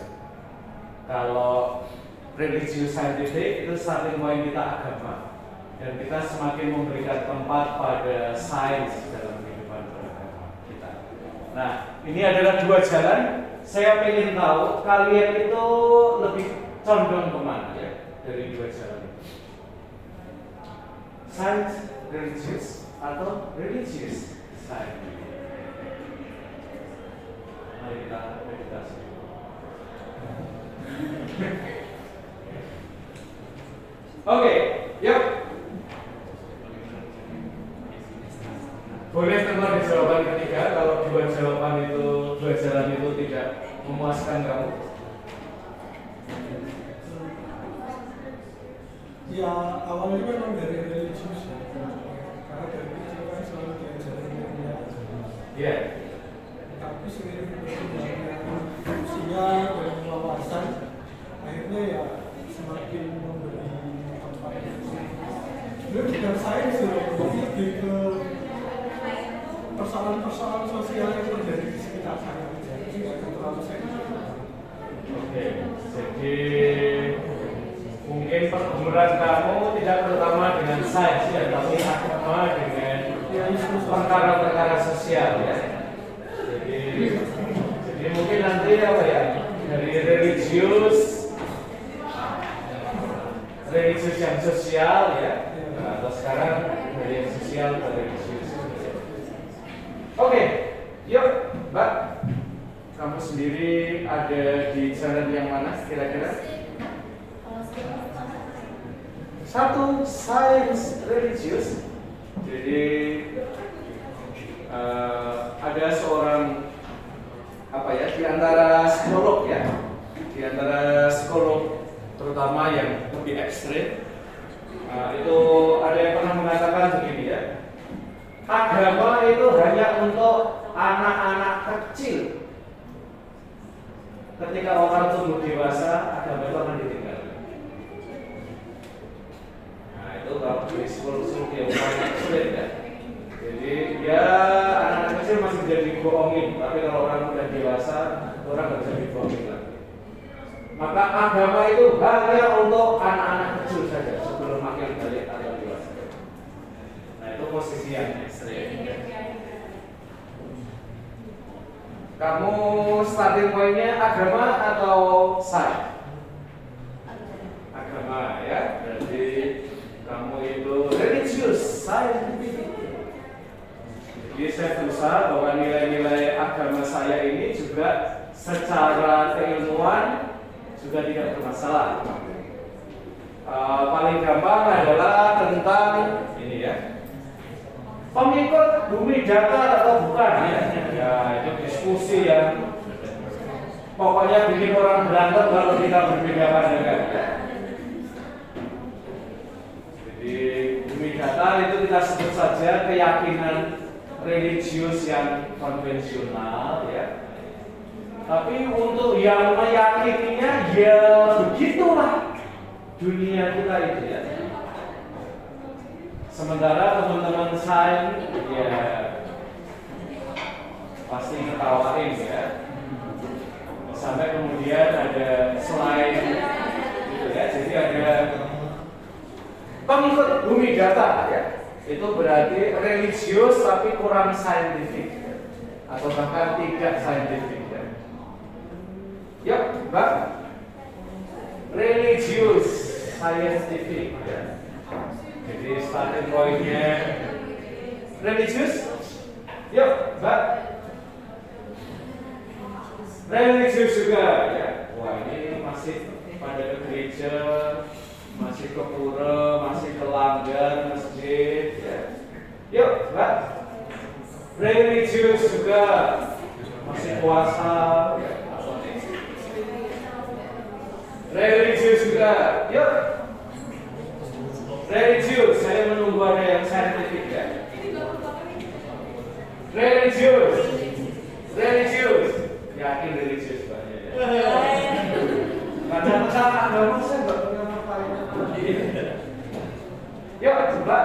Kalau religius scientific itu starting point kita agama, dan kita semakin memberikan tempat pada sains dalam kehidupan beragama kita. Nah, ini adalah dua jalan. Saya ingin tahu kalian itu lebih condong kemana ya dari dua jalan itu? Sains religius atau religious science? Mari kita meditasi. Oke, yuk. Boleh keluar di jawaban ketiga kalau dua jalan itu tidak memuaskan kamu. Ya awalnya memang dari religius ya. Karena dari kecil kan selalu diajarin dunia. Iya. Tapi seiring berkembangnya usia dan wawasan, akhirnya ya semakin memberi tempat. Sebenarnya bukan sains sih, lebih ke persoalan-persoalan sosial yang terjadi di sekitar saya. Jadi nggak terlalu sains. Oke, jadi mungkin pergumulan kamu tidak terutama dengan sains ya, tapi agama dengan perkara-perkara sosial ya. Jadi mungkin nanti apa ya, dari religius yang sosial ya, atau sekarang dari yang sosial ke religius. Oke, yuk Mbak, kamu sendiri ada di jalan yang mana kira-kira? Satu, sains religius. Jadi ada seorang di antara psikolog ya, di antara psikolog terutama yang lebih ekstrim, itu ada yang pernah mengatakan begini ya, agama itu hanya untuk anak-anak kecil. Ketika orang tumbuh dewasa, agama itu akan ditinggalkan. Nah itu kalau di psikolog yang paling ekstrim ya. Jadi ya anak-anak kecil masih bisa dibohongin, tapi kalau orang sudah dewasa, orang nggak bisa dibohongin lagi. Maka agama itu hanya untuk anak-anak kecil saja sebelum makin balik atau dewasa. Nah itu posisi yang ekstrim. Kamu starting pointnya agama atau sains? Agama ya, berarti kamu itu religius, scientific. Jadi saya berusaha bahwa nilai-nilai agama saya ini juga secara keilmuan juga tidak bermasalah. Paling gampang adalah tentang ini ya, pengikut bumi datar atau bukan ya. Ya itu diskusi yang pokoknya bikin orang berantem kalau kita berbeda pandangan ya. Jadi bumi datar itu kita sebut saja keyakinan religius yang konvensional ya. Tapi untuk yang meyakininya ya begitulah dunia kita itu ya. Sementara teman-teman sains ya pasti ketawain ya. Sampai kemudian ada selain gitu ya. Jadi ada pengikut bumi datar ya. Itu berarti religius tapi kurang saintifik ya. Atau bahkan tidak saintifik ya. Yuk, Mbak. Religius scientific ya. Jadi starting pointnya religius. Yuk, Mbak. Religius juga ya. Wah ini masih pada ke gereja, masih ke pura, masih ke langgar masjid ya. Yuk, Mbak. Religius juga masih puasa ya. Religius juga. Yuk. Religius, saya menunggu ada yang saintifik ya. Religius. Yakin religius banyak ya. Tentang agama saya nggak punya masalah. Yuk coba.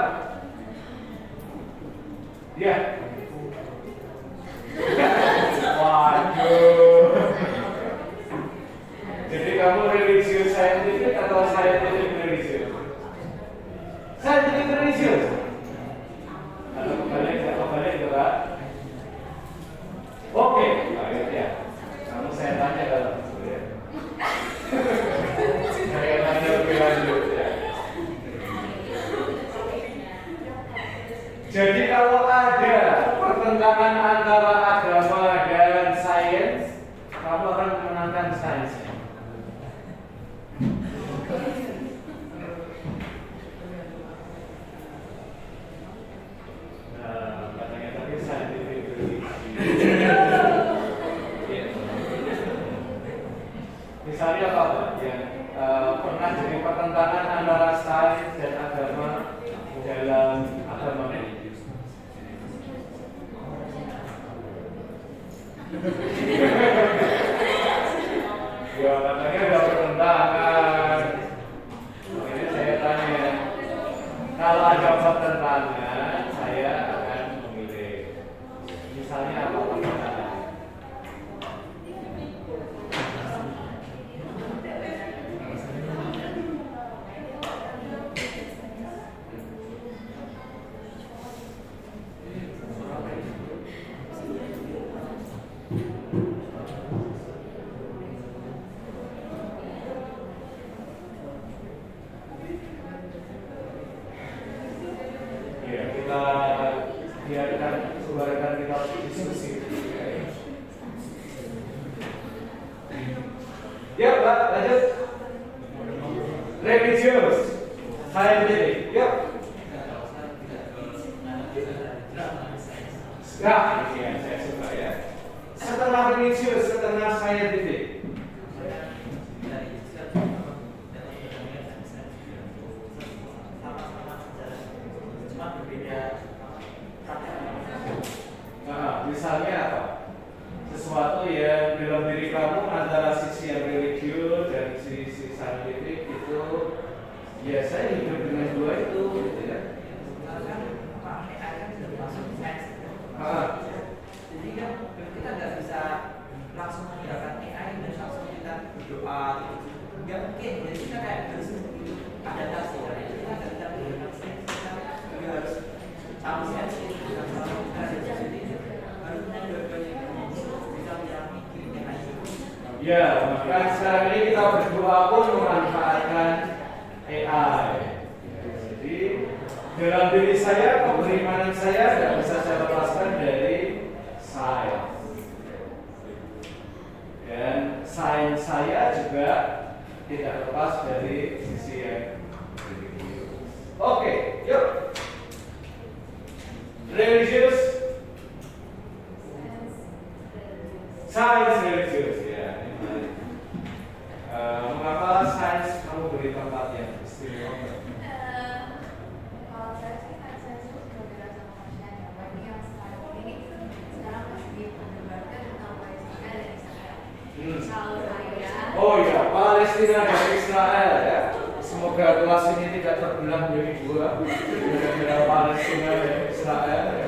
Ya. Waduh. Jadi kamu religius scientific atau scientific religius? Scientific religius. Atau kebalik juga. Oke, baik ya. Kamu saya tanya kalau ya. Saya tanya lebih lanjut ya. Jadi kalau ada pertentangan antara agama dan sains, kamu akan menangkan sainsnya. Katanya tadi scientific misalnya apa yang pernah jadi pertentangan antara sains dan agama dalam agama religius. Ya katanya ada pertentangan. Makanya saya tanya, kalau ada pertentangan, saya akan memilih. Misalnya apa pertentangan? Ya, Pak, lanjut. Religius, scientific, yuk. Ya, ini yang saya suka ya. Setelah religius, setelah scientific. Nah, misalnya apa? Sesuatu yang dalam diri kamu antara sisi yang religius dan sisi scientific itu, ya saya hidup dengan dua itu, gitu ya. Jadi kan kita nggak bisa langsung menggunakan AI dan langsung kita berdoa, nggak mungkin. Jadi kita kayak harus adaptasi, karena itu kita nggak bisa menggunakan kita juga harus tahu sih. Ya, maka sekarang ini kita berdua pun memanfaatkan AI. Jadi dalam diri saya, keberimanan saya tidak bisa saya lepaskan dari sains. Dan sains saya juga tidak lepas dari sisi yang religius. Oke, yuk. Religius, sains religius ya. Mengapa sains kamu beri tempat yang istimewa? Kalau saya sih kan saya suka bergerak sama manusia ya. Bagi yang sekarang ini sekarang masih diperdebatkan tentang Palestina dan Israel. Kalau saya, Oh ya, Palestina dan Israel ya. Semoga kelas ini tidak terbelah menjadi dua, gara-gara Palestina dan Israel ya.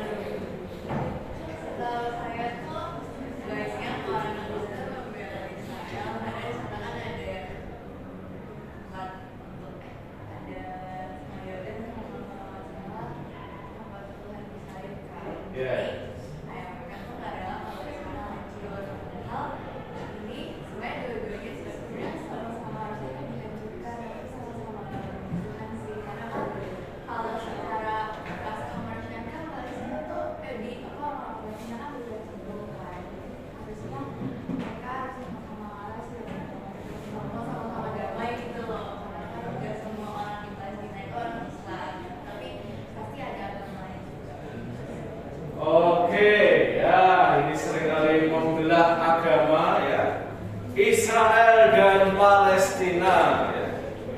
kalau saya tuh sebaiknya orang Indonesia membela Israel karena di sana kan ada tempat untuk ada mayoritas yang masalah tempat Tuhan bisa kan. Ya. Kayak mereka tuh nggak rela kalau Israel hancur. Padahal ini sebenarnya dua-duanya sebenarnya sama-sama harusnya kan dihancurkan, tapi sama-sama Tuhan sih. Karena kan kalau secara pas kemarin kan Palestina tuh di apa orang Palestina kan udah sebelum kan. Harusnya mereka harus sama-sama sih, sama-sama damai gitu loh. Karena kan nggak semua orang di Palestina itu orang Islam, tapi pasti ada agama lain juga. Oke, ya ini seringkali membelah agama ya. Israel dan Palestina ya.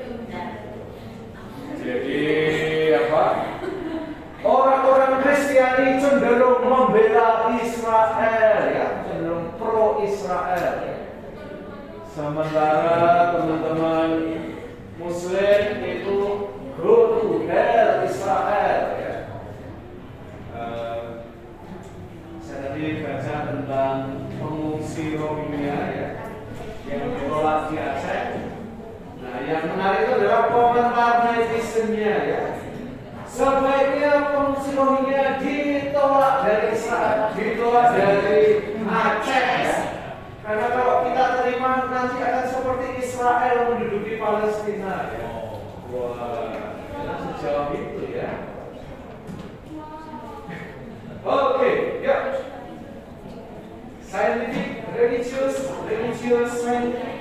Jadi apa? Orang-orang Kristiani cenderung membela Israel ya, cenderung pro Israel ya. Sementara teman-teman Muslim itu go to hell Israel ya. Saya tadi baca tentang pengungsi Rohingya ya, yang ditolak di Aceh. Nah, yang menarik itu adalah komentar netizennya ya. Sebaiknya pengungsi Rohingya ditolak dari Israel, ditolak dari Aceh ya. Karena kalau kita terima nanti akan seperti Israel menduduki Palestina ya. Wah, sejauh itu ya. Oke, yuk. Scientific, religious, scientific.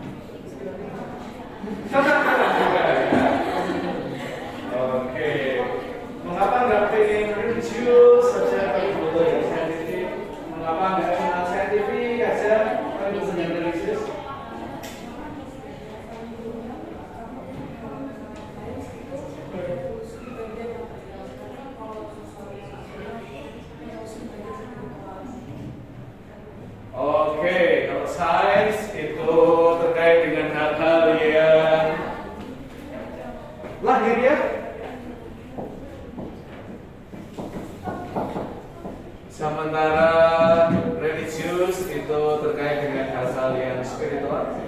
Oke, mengapa nggak pengen religius saja kalau butuh yang scientific? Mengapa nggak cuma scientific aja kalau butuh yang religius? Oke, kalau sains itu terkait dengan hal-hal yang lahiriah. Sementara religius itu terkait dengan hal-hal yang spiritual.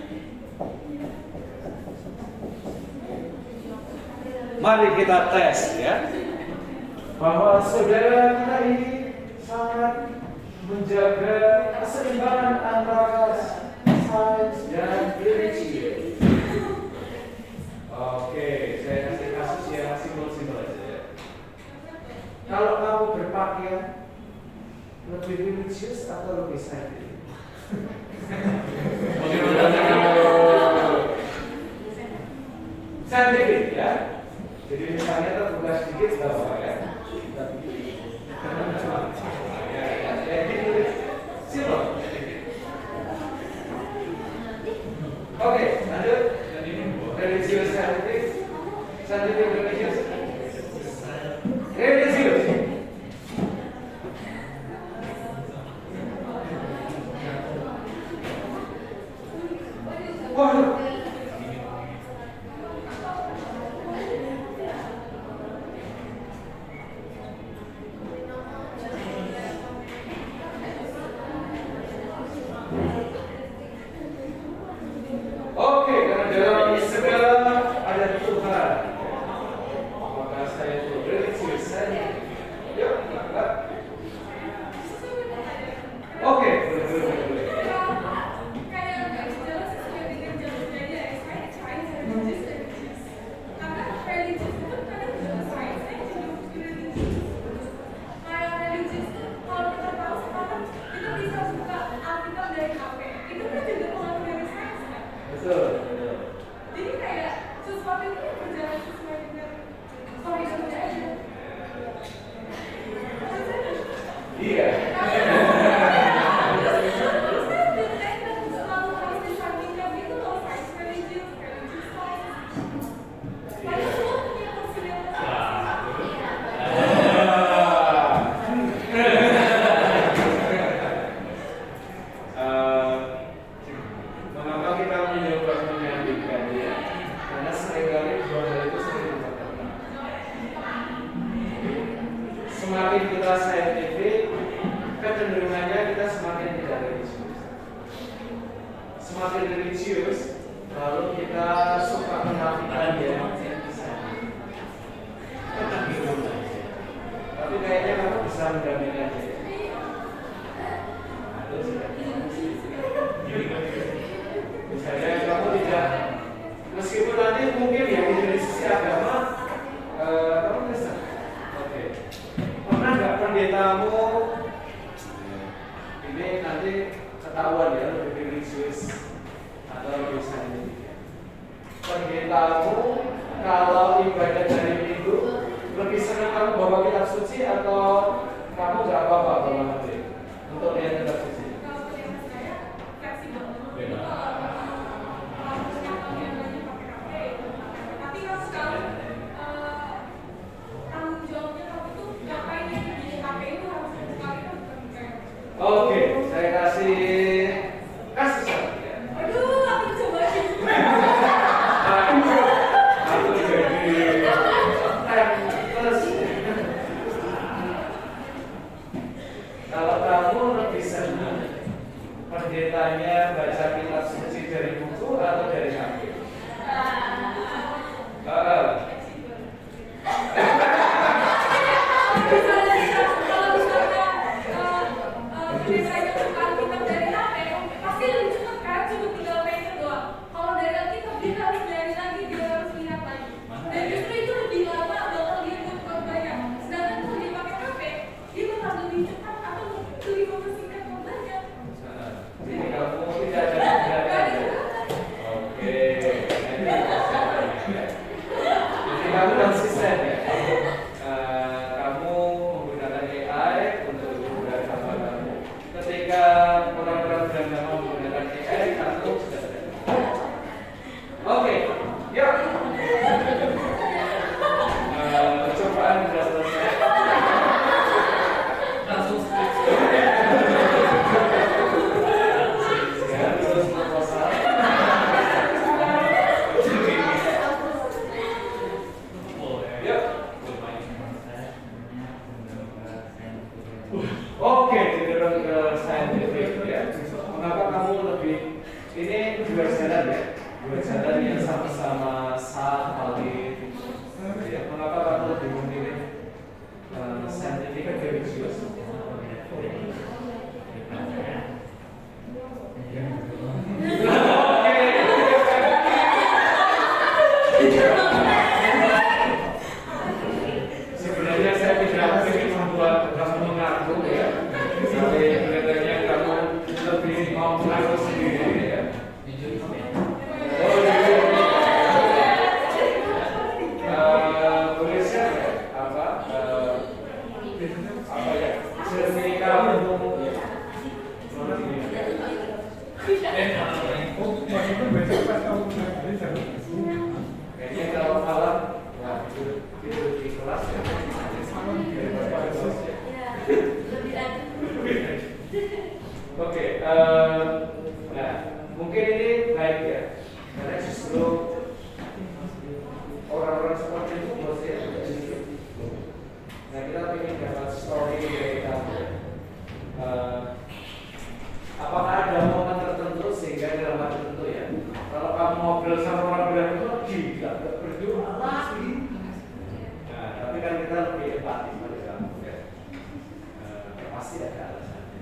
Mari kita tes ya, bahwa saudara kita ini sangat menjaga keseimbangan antara sains dan religius. Oke, saya kasih kasus yang simpel-simpel aja ya. Kalau kamu berpakaian lebih religius atau lebih saintis? Saintifik ya. Jadi misalnya terbuka sedikit bawah ya. Oke, lanjut. Religius scientific religius. Religius. Waduh. Oke, karena dalam segala ada Tuhan, maka saya itu religius saja. Yuk, Pak. Oke, boleh. Betul. Jadi kayak sesuatu itu berjalan sesuai dengan koridornya aja. Iya. Terus kan kita selalu harus disandingkan gitu loh, science religious science. Padahal semua punya konsiderasi. Mengapa kita mencoba menyandingkannya? Karena seringkali dua hal itu sering bertentangan. Semakin kita saintifik, kecenderungannya kita semakin tidak religius. Semakin religius, lalu kita suka menafikan ya. Tapi kayaknya kamu bisa mendamaikan dia. Misalnya kamu tidak, meskipun nanti mungkin ya dari sisi agama kamu bisa. Oke. Pernah nggak pendetamu ini nanti ketahuan ya lebih religius atau lebih saintifik? Pendetamu kalau ibadah dari minggu lebih senang kamu bawa kitab suci atau kamu nggak apa-apa bawa nanti untuk lihat kitab suci? Oke, saya kasih satu ya. dua jalan ya, dua jalan yang sama-sama sah, valid. Ya, mengapa kamu lebih memilih scientific and religious? Sebenarnya saya tidak ingin membuat kamu mengaku ya, tapi kelihatannya kamu lebih mau mengaku sendiri ya. Boleh share ya? Apa ya? Cermin kamu maksudnya besok pas kamu belajar jangan kayaknya kalau malam tidur di kelas ya. Oke, nah mungkin ini baik ya, karena justru orang-orang seperti itu mesti ada sedikit. Nah kita ingin dapat story dari kamu. Apakah ada momen tertentu sehingga dalam hal tertentu ya? Kalau kamu ngobrol sama orang bilang itu gila, nggak berdoa lagi. Nah tapi kan kita lebih empati pada kamu ya. Pasti ada alasannya.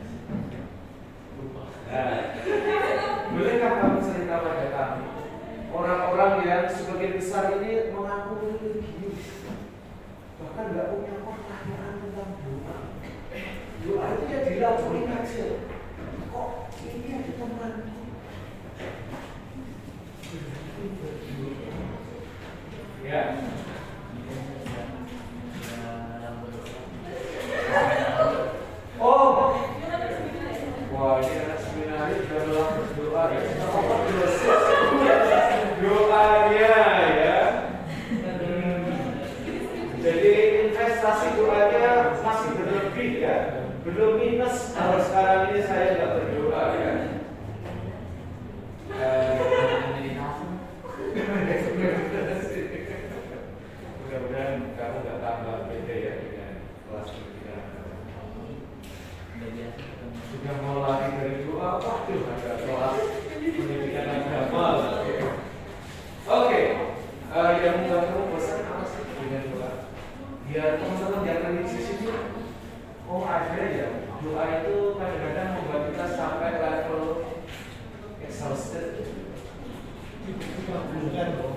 Nah, bolehkah kamu cerita pada kami orang-orang yang sebagian besar ini mengaku religius, bahkan nggak punya pertanyaan tentang doa. Doa itu ya dilakuin aja. Kok ini ada teman? Ya. Oh, wah ini anak seminari sudah melakukan berdoa ya. Doanya ya. Jadi investasi doanya masih berlebih ya, belum minus. Kalau sekarang ini saya nggak berdoa ya. Mudah-mudahan kamu nggak tambah beda ya dengan kelas pendidikan. Sudah mau lari dari doa, waduh ada kelas pendidikan agama. Oke, yang membuat kamu bosan apa sih dengan doa? Biar teman-teman yang religius itu, oh ada ya, doa itu kadang-kadang membuat kita sampai level exhausted. itu bukan loh.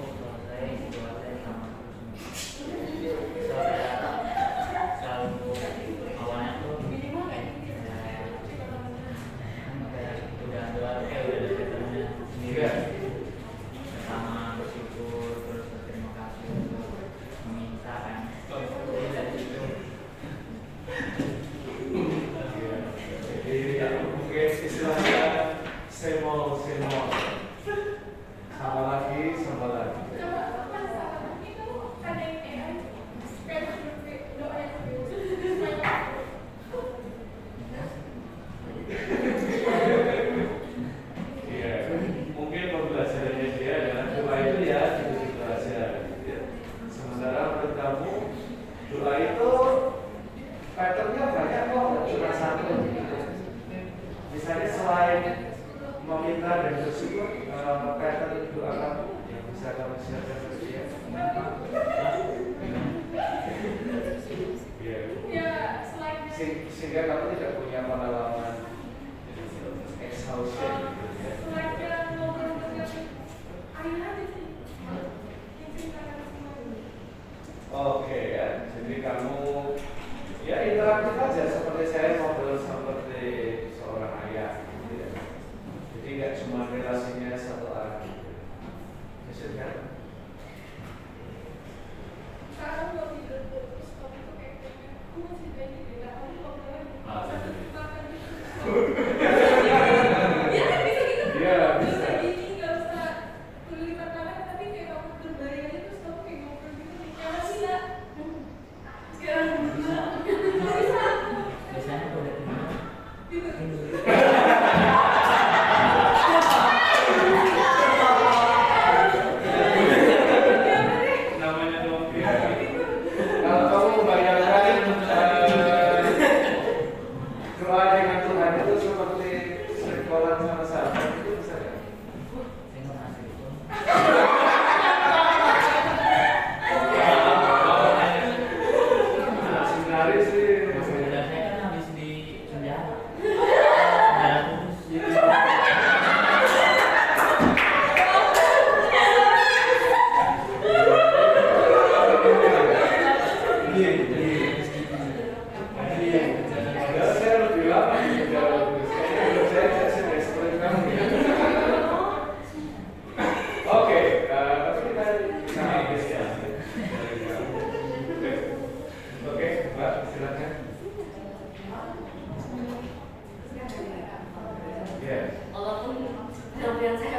Sehingga kamu tidak punya pengalaman exhaustion gitu ya. Oke ya, jadi kamu ya interaktif aja seperti saya ngobrol seperti seorang ayah gitu ya. Jadi nggak cuma relasinya satu arah gitu. Bisa kan?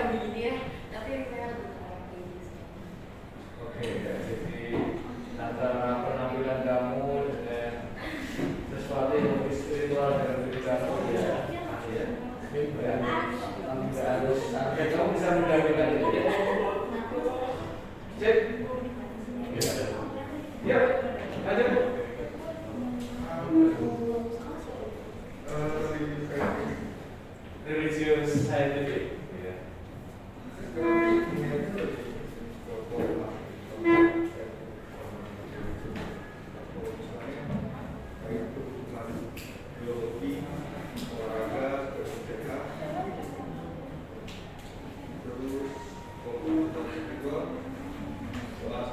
begini ya, tapi saya lebih kayak gitu. Oke, ya, jadi antara penampilan kamu dengan sesuatu yang lebih spiritual dalam diri kamu ya, nggak harus. Kamu bisa menggabungkan itu ya. Cek. Ya, lanjut. Religious scientific. Ya. biologi, olahraga, bersejarah, terus komputer juga, kelas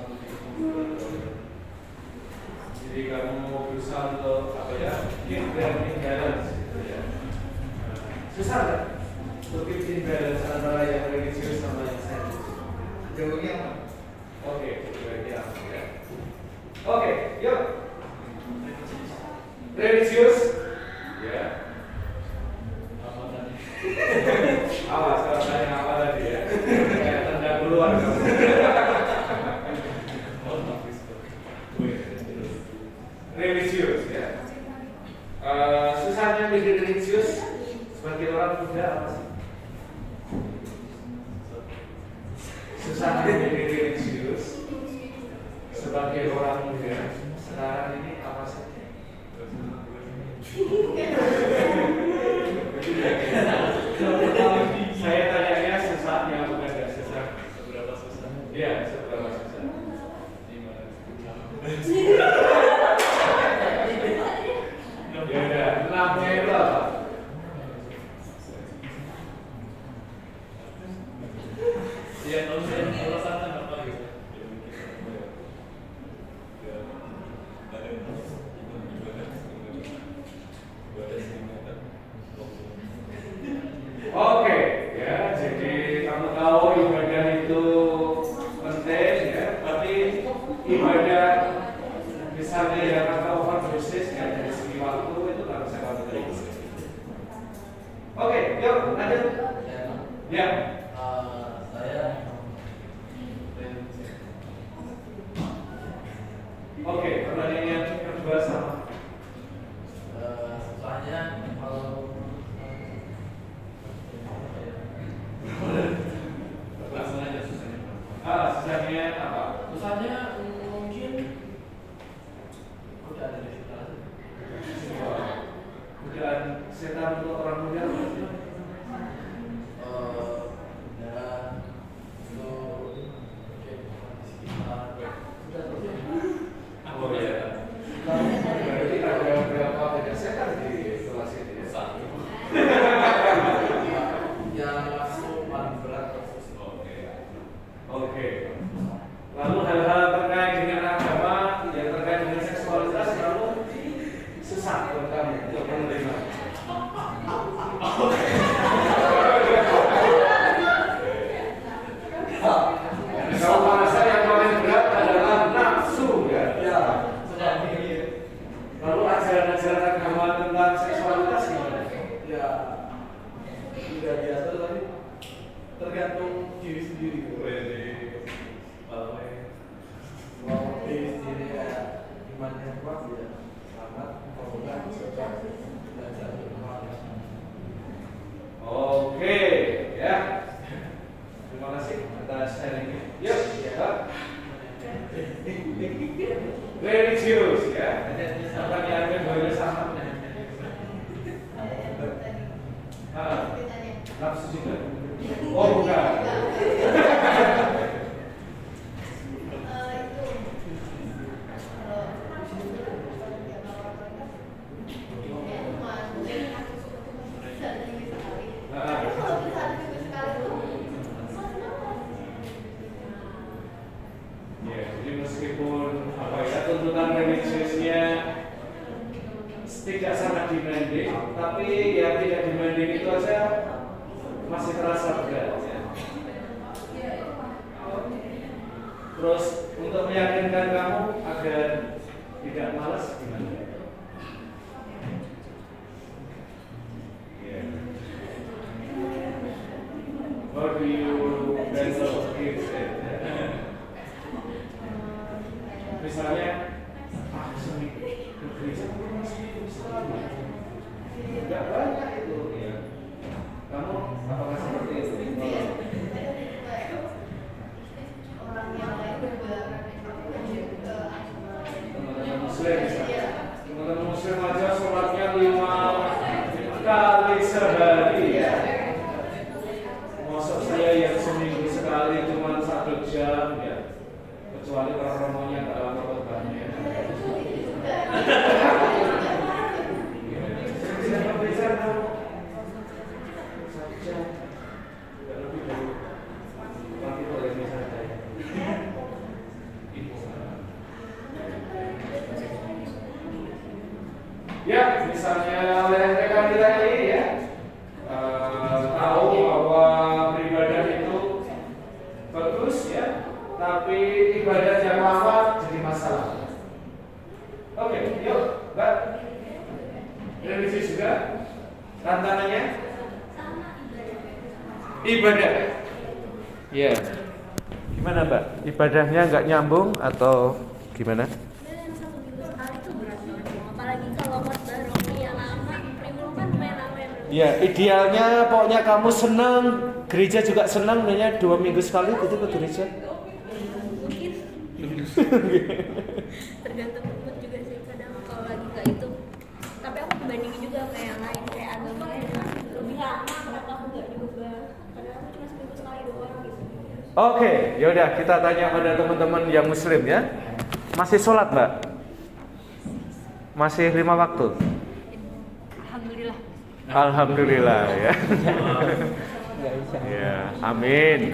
Jadi kamu berusaha untuk apa ya? Keep them in balance, gitu ya. Susah nggak? Untuk keep in balance antara yang religius sama yang saintis. Teorinya apa? Oke, teorinya apa ya? Oke, yuk. Religius, ya. Apa tadi? Awas kalau tanya apa tadi ya? Kayak tendang keluar kamu. Religius ya. Susahnya menjadi religius sebagai orang muda apa sih? Susahnya menjadi religius sebagai orang muda sekarang ini apa sih? Saya tanyanya susahnya bukan gak susah. Seberapa susah? Iya, seberapa susah. Ya udah, enamnya itu apa? Iya, kalau saya alasannya apa gitu? Oke, ya, jadi kamu tahu ibadah itu penting ya, tapi ibadah misalnya yang agak overdosis ya dari segi waktu itu nggak bisa kamu terima. Oke, yuk lanjut. Ya. Saya Oke, pertanyaan yang kedua sama. soalnya kalau langsung aja susahnya. Susahnya apa? Susahnya mungkin udah ada di kita. Godaan setan untuk orang muda apa sih? Dan itu sekitar Oh ya. Berarti ada berapa beda setan di kelas ini? satu yang langsung paling berat proses. Oke. Lalu hal-hal terkait dengan agama yang terkait dengan seksualitas lalu susah buat kamu untuk menerima. Kalau bahasa yang paling berat adalah nafsu ya. Lalu ajaran-ajaran agama tentang seksualitas gimana? Ya udah biasa tapi tergantung diri sendiri. Kalau diri sendiri kayak imannya kuat ya selamat, kalau enggak coba belajar berdoa. Oke, ya. Terima kasih atas sharingnya. Yuk, ya. Religius ya. Pertanyaan kedua sama. Nafsu juga. Oh bukan. Ya, jadi meskipun apa ya tuntutan religiusnya tidak sangat demanding, tapi yang tidak demanding itu aja masih terasa berat. Ya. Terus untuk meyakinkan kamu agar tidak malas gimana? Yeah. How do you you battle against it. Misalnya, seminggu ke gereja seminggu sekali. Tidak banyak itu ya. Kamu apakah seperti itu? Teman-teman Muslim, teman-teman Muslim aja sholatnya 5 kali sehari ya. Maksud saya yang seminggu sekali cuma 1 jam ya. Kecuali kalau romonya nggak lama korbannya. Ya, misalnya rekan kita ini ya tahu bahwa beribadah itu bagus ya, tapi ibadah yang lama jadi masalah. Oke, yuk, Mbak. Revisi juga tantangannya ibadah. Ya, gimana Mbak? Ibadahnya nggak nyambung atau gimana? Ya, idealnya pokoknya kamu senang, gereja juga senang, sebenarnya 2 minggu sekali gitu ke gereja. Mungkin tergantung mood juga sih, kadang kalau lagi kayak itu. Tapi aku bandingin juga kayak yang lain, kayak agama yang lebih lama, kenapa aku nggak juga? Kadang aku cuma seminggu sekali doang gitu. Oke, yaudah kita tanya pada teman-teman yang Muslim ya. Masih sholat Mbak? Masih 5 waktu? Alhamdulillah ya. Ya, amin.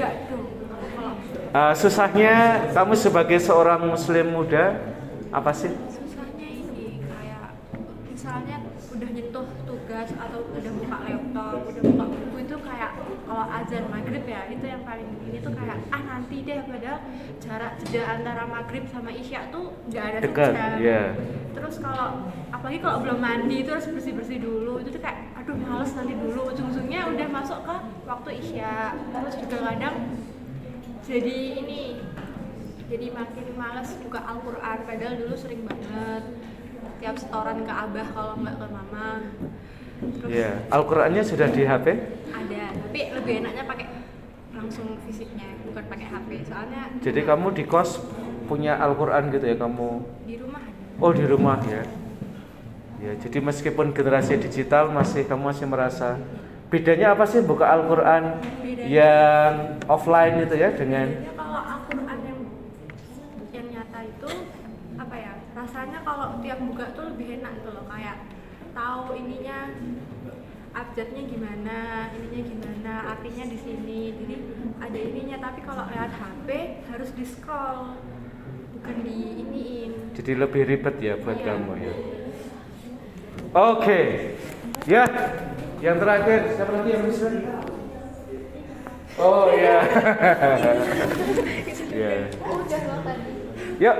Susahnya kamu sebagai seorang Muslim muda apa sih? Susahnya ini kayak misalnya udah nyentuh tugas atau udah buka laptop, udah buka buku itu kayak kalau azan maghrib ya itu yang paling ini tuh kayak nanti deh, padahal jarak jeda antara maghrib sama isya tuh nggak ada dekat, sejam. Yeah. Terus kalau apalagi kalau belum mandi itu harus bersih dulu, itu tuh kayak aduh males nanti dulu, ujung-ujungnya udah masuk ke waktu isya. Terus juga kadang jadi makin males buka Al-Quran, padahal dulu sering banget tiap setoran ke abah kalau nggak ke mama. Terus Al-Qurannya sudah di HP? Ada, tapi lebih enaknya pakai langsung fisiknya, bukan pakai HP. Soalnya jadi kamu di kos punya Al-Quran gitu ya kamu? Di rumah. Oh, di rumah ya. Ya, jadi meskipun generasi digital kamu masih merasa bedanya apa sih buka Al-Quran yang offline itu ya dengan kalau Al-Quran yang nyata itu apa ya, rasanya kalau tiap buka tuh lebih enak tuh loh, kayak tahu ininya abjadnya gimana, ininya gimana, artinya di sini, jadi ada ininya. Tapi kalau lewat HP harus di scroll, bukan di iniin. Jadi lebih ribet ya buat kamu ya. Oke, ya, yang terakhir siapa lagi yang bisa? Oh ya, ya. Yuk.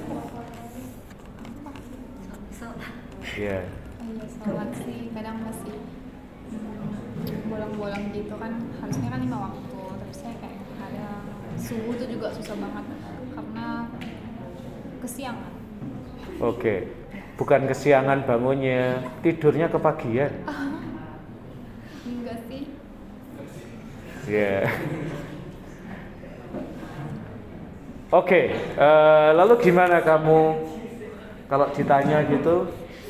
Ya. Sholat sih kadang masih bolong-bolong gitu kan, harusnya kan 5 waktu, terus saya kayak ada subuh tuh juga susah banget karena kesiangan. Oke. Bukan kesiangan bangunnya, tidurnya kepagian. Enggak sih. Ya. Oke, lalu gimana kamu kalau ditanya gitu,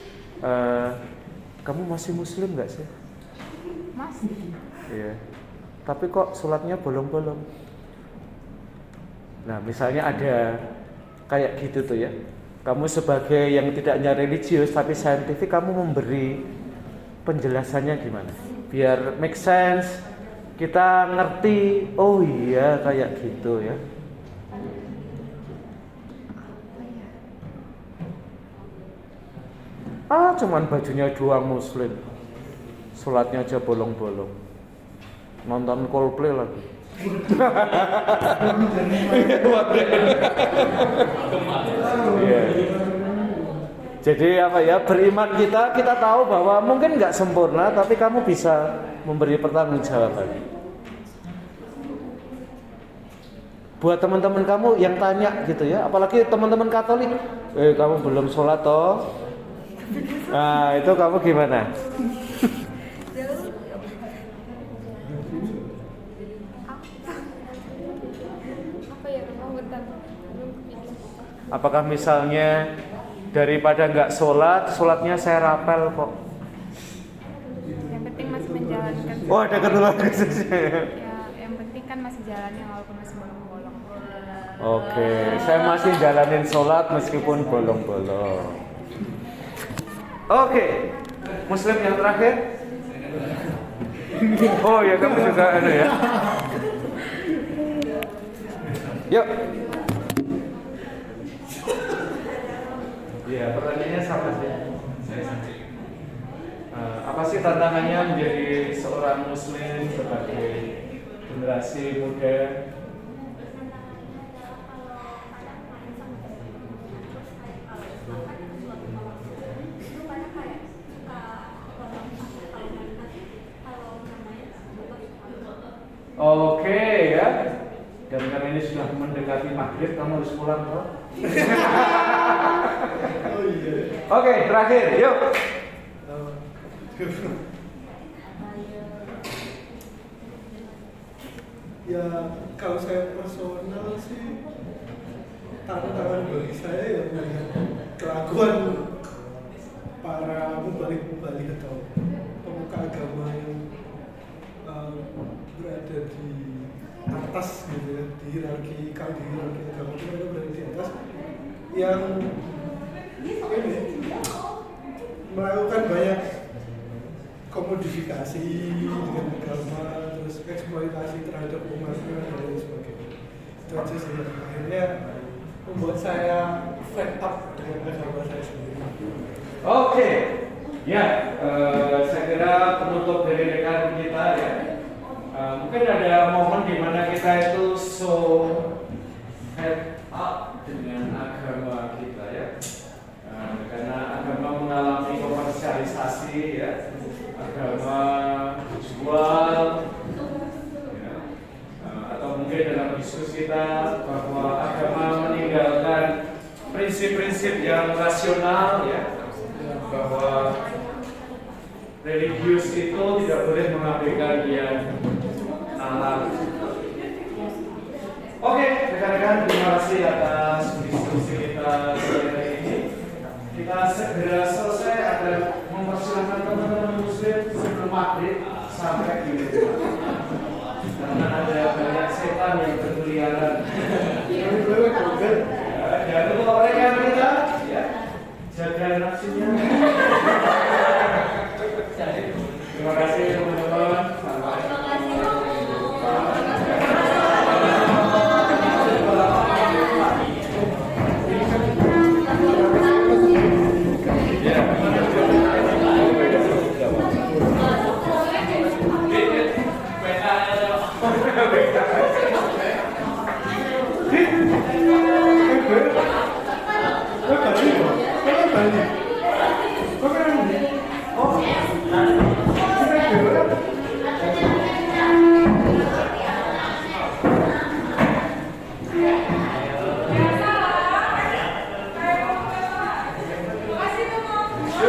kamu masih Muslim nggak sih? Masih. Iya. Tapi kok sholatnya bolong-bolong? Nah, misalnya ada kayak gitu tuh ya. Kamu sebagai yang tidaknya religius tapi saintifik, kamu memberi penjelasannya gimana? Biar make sense, kita ngerti, oh iya kayak gitu ya. Cuman bajunya doang Muslim, sholatnya aja bolong-bolong, nonton Coldplay lagi. Jadi apa ya, beriman kita tahu bahwa mungkin nggak sempurna, tapi kamu bisa memberi pertanggungjawaban. buat teman-teman kamu yang tanya gitu ya, apalagi teman-teman Katolik, kamu belum sholat toh? Nah itu kamu gimana? Apakah misalnya daripada nggak sholat, sholatnya saya rapel kok? Yang penting masih menjalankan. Oh ada ketularan. Ya, yang penting kan masih jalannya walaupun masih bolong-bolong. Oke, saya masih jalanin sholat meskipun bolong-bolong. Oke, Muslim yang terakhir. Oh ya kamu juga ada ya. Yuk. Ya, pertanyaannya sama sih. Apa sih tantangannya menjadi seorang Muslim sebagai generasi muda? Oke ya. Dan karena ini sudah mendekati maghrib, kamu harus pulang kok. Oke, terakhir, yuk. Ya, kalau saya personal sih tantangan bagi saya ya melihat kelakuan para mubalik-mubalik atau pemuka agama yang berada di atas gitu ya, di hierarki agama itu mereka berada di atas yang ini melakukan banyak komodifikasi dengan agama, terus eksploitasi terhadap umatnya dan lain sebagainya. Itu aja sih yang akhirnya membuat saya fed up dengan agama saya sendiri. Oke, ya saya kira penutup dari rekan kita ya. Mungkin ada momen di mana kita itu so fed up dengan agama kita ya. Karena agama mengalami komersialisasi ya, agama dijual ya. Atau mungkin dalam diskusi kita bahwa agama meninggalkan prinsip-prinsip yang rasional ya, bahwa religius itu tidak boleh mengabaikan yang nalar. Oke, rekan-rekan, terima kasih atas diskusi kita sore hari ini. Kita segera selesai agar mempersilahkan teman-teman Muslim sebelum maghrib sampai di rumah. Karena ada banyak setan yang berkeliaran. Jangan lupa rekan kita, ya, jaga nafsunya. Terima kasih teman-teman.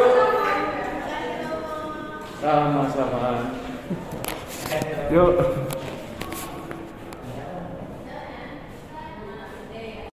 Sama-sama. Yuk.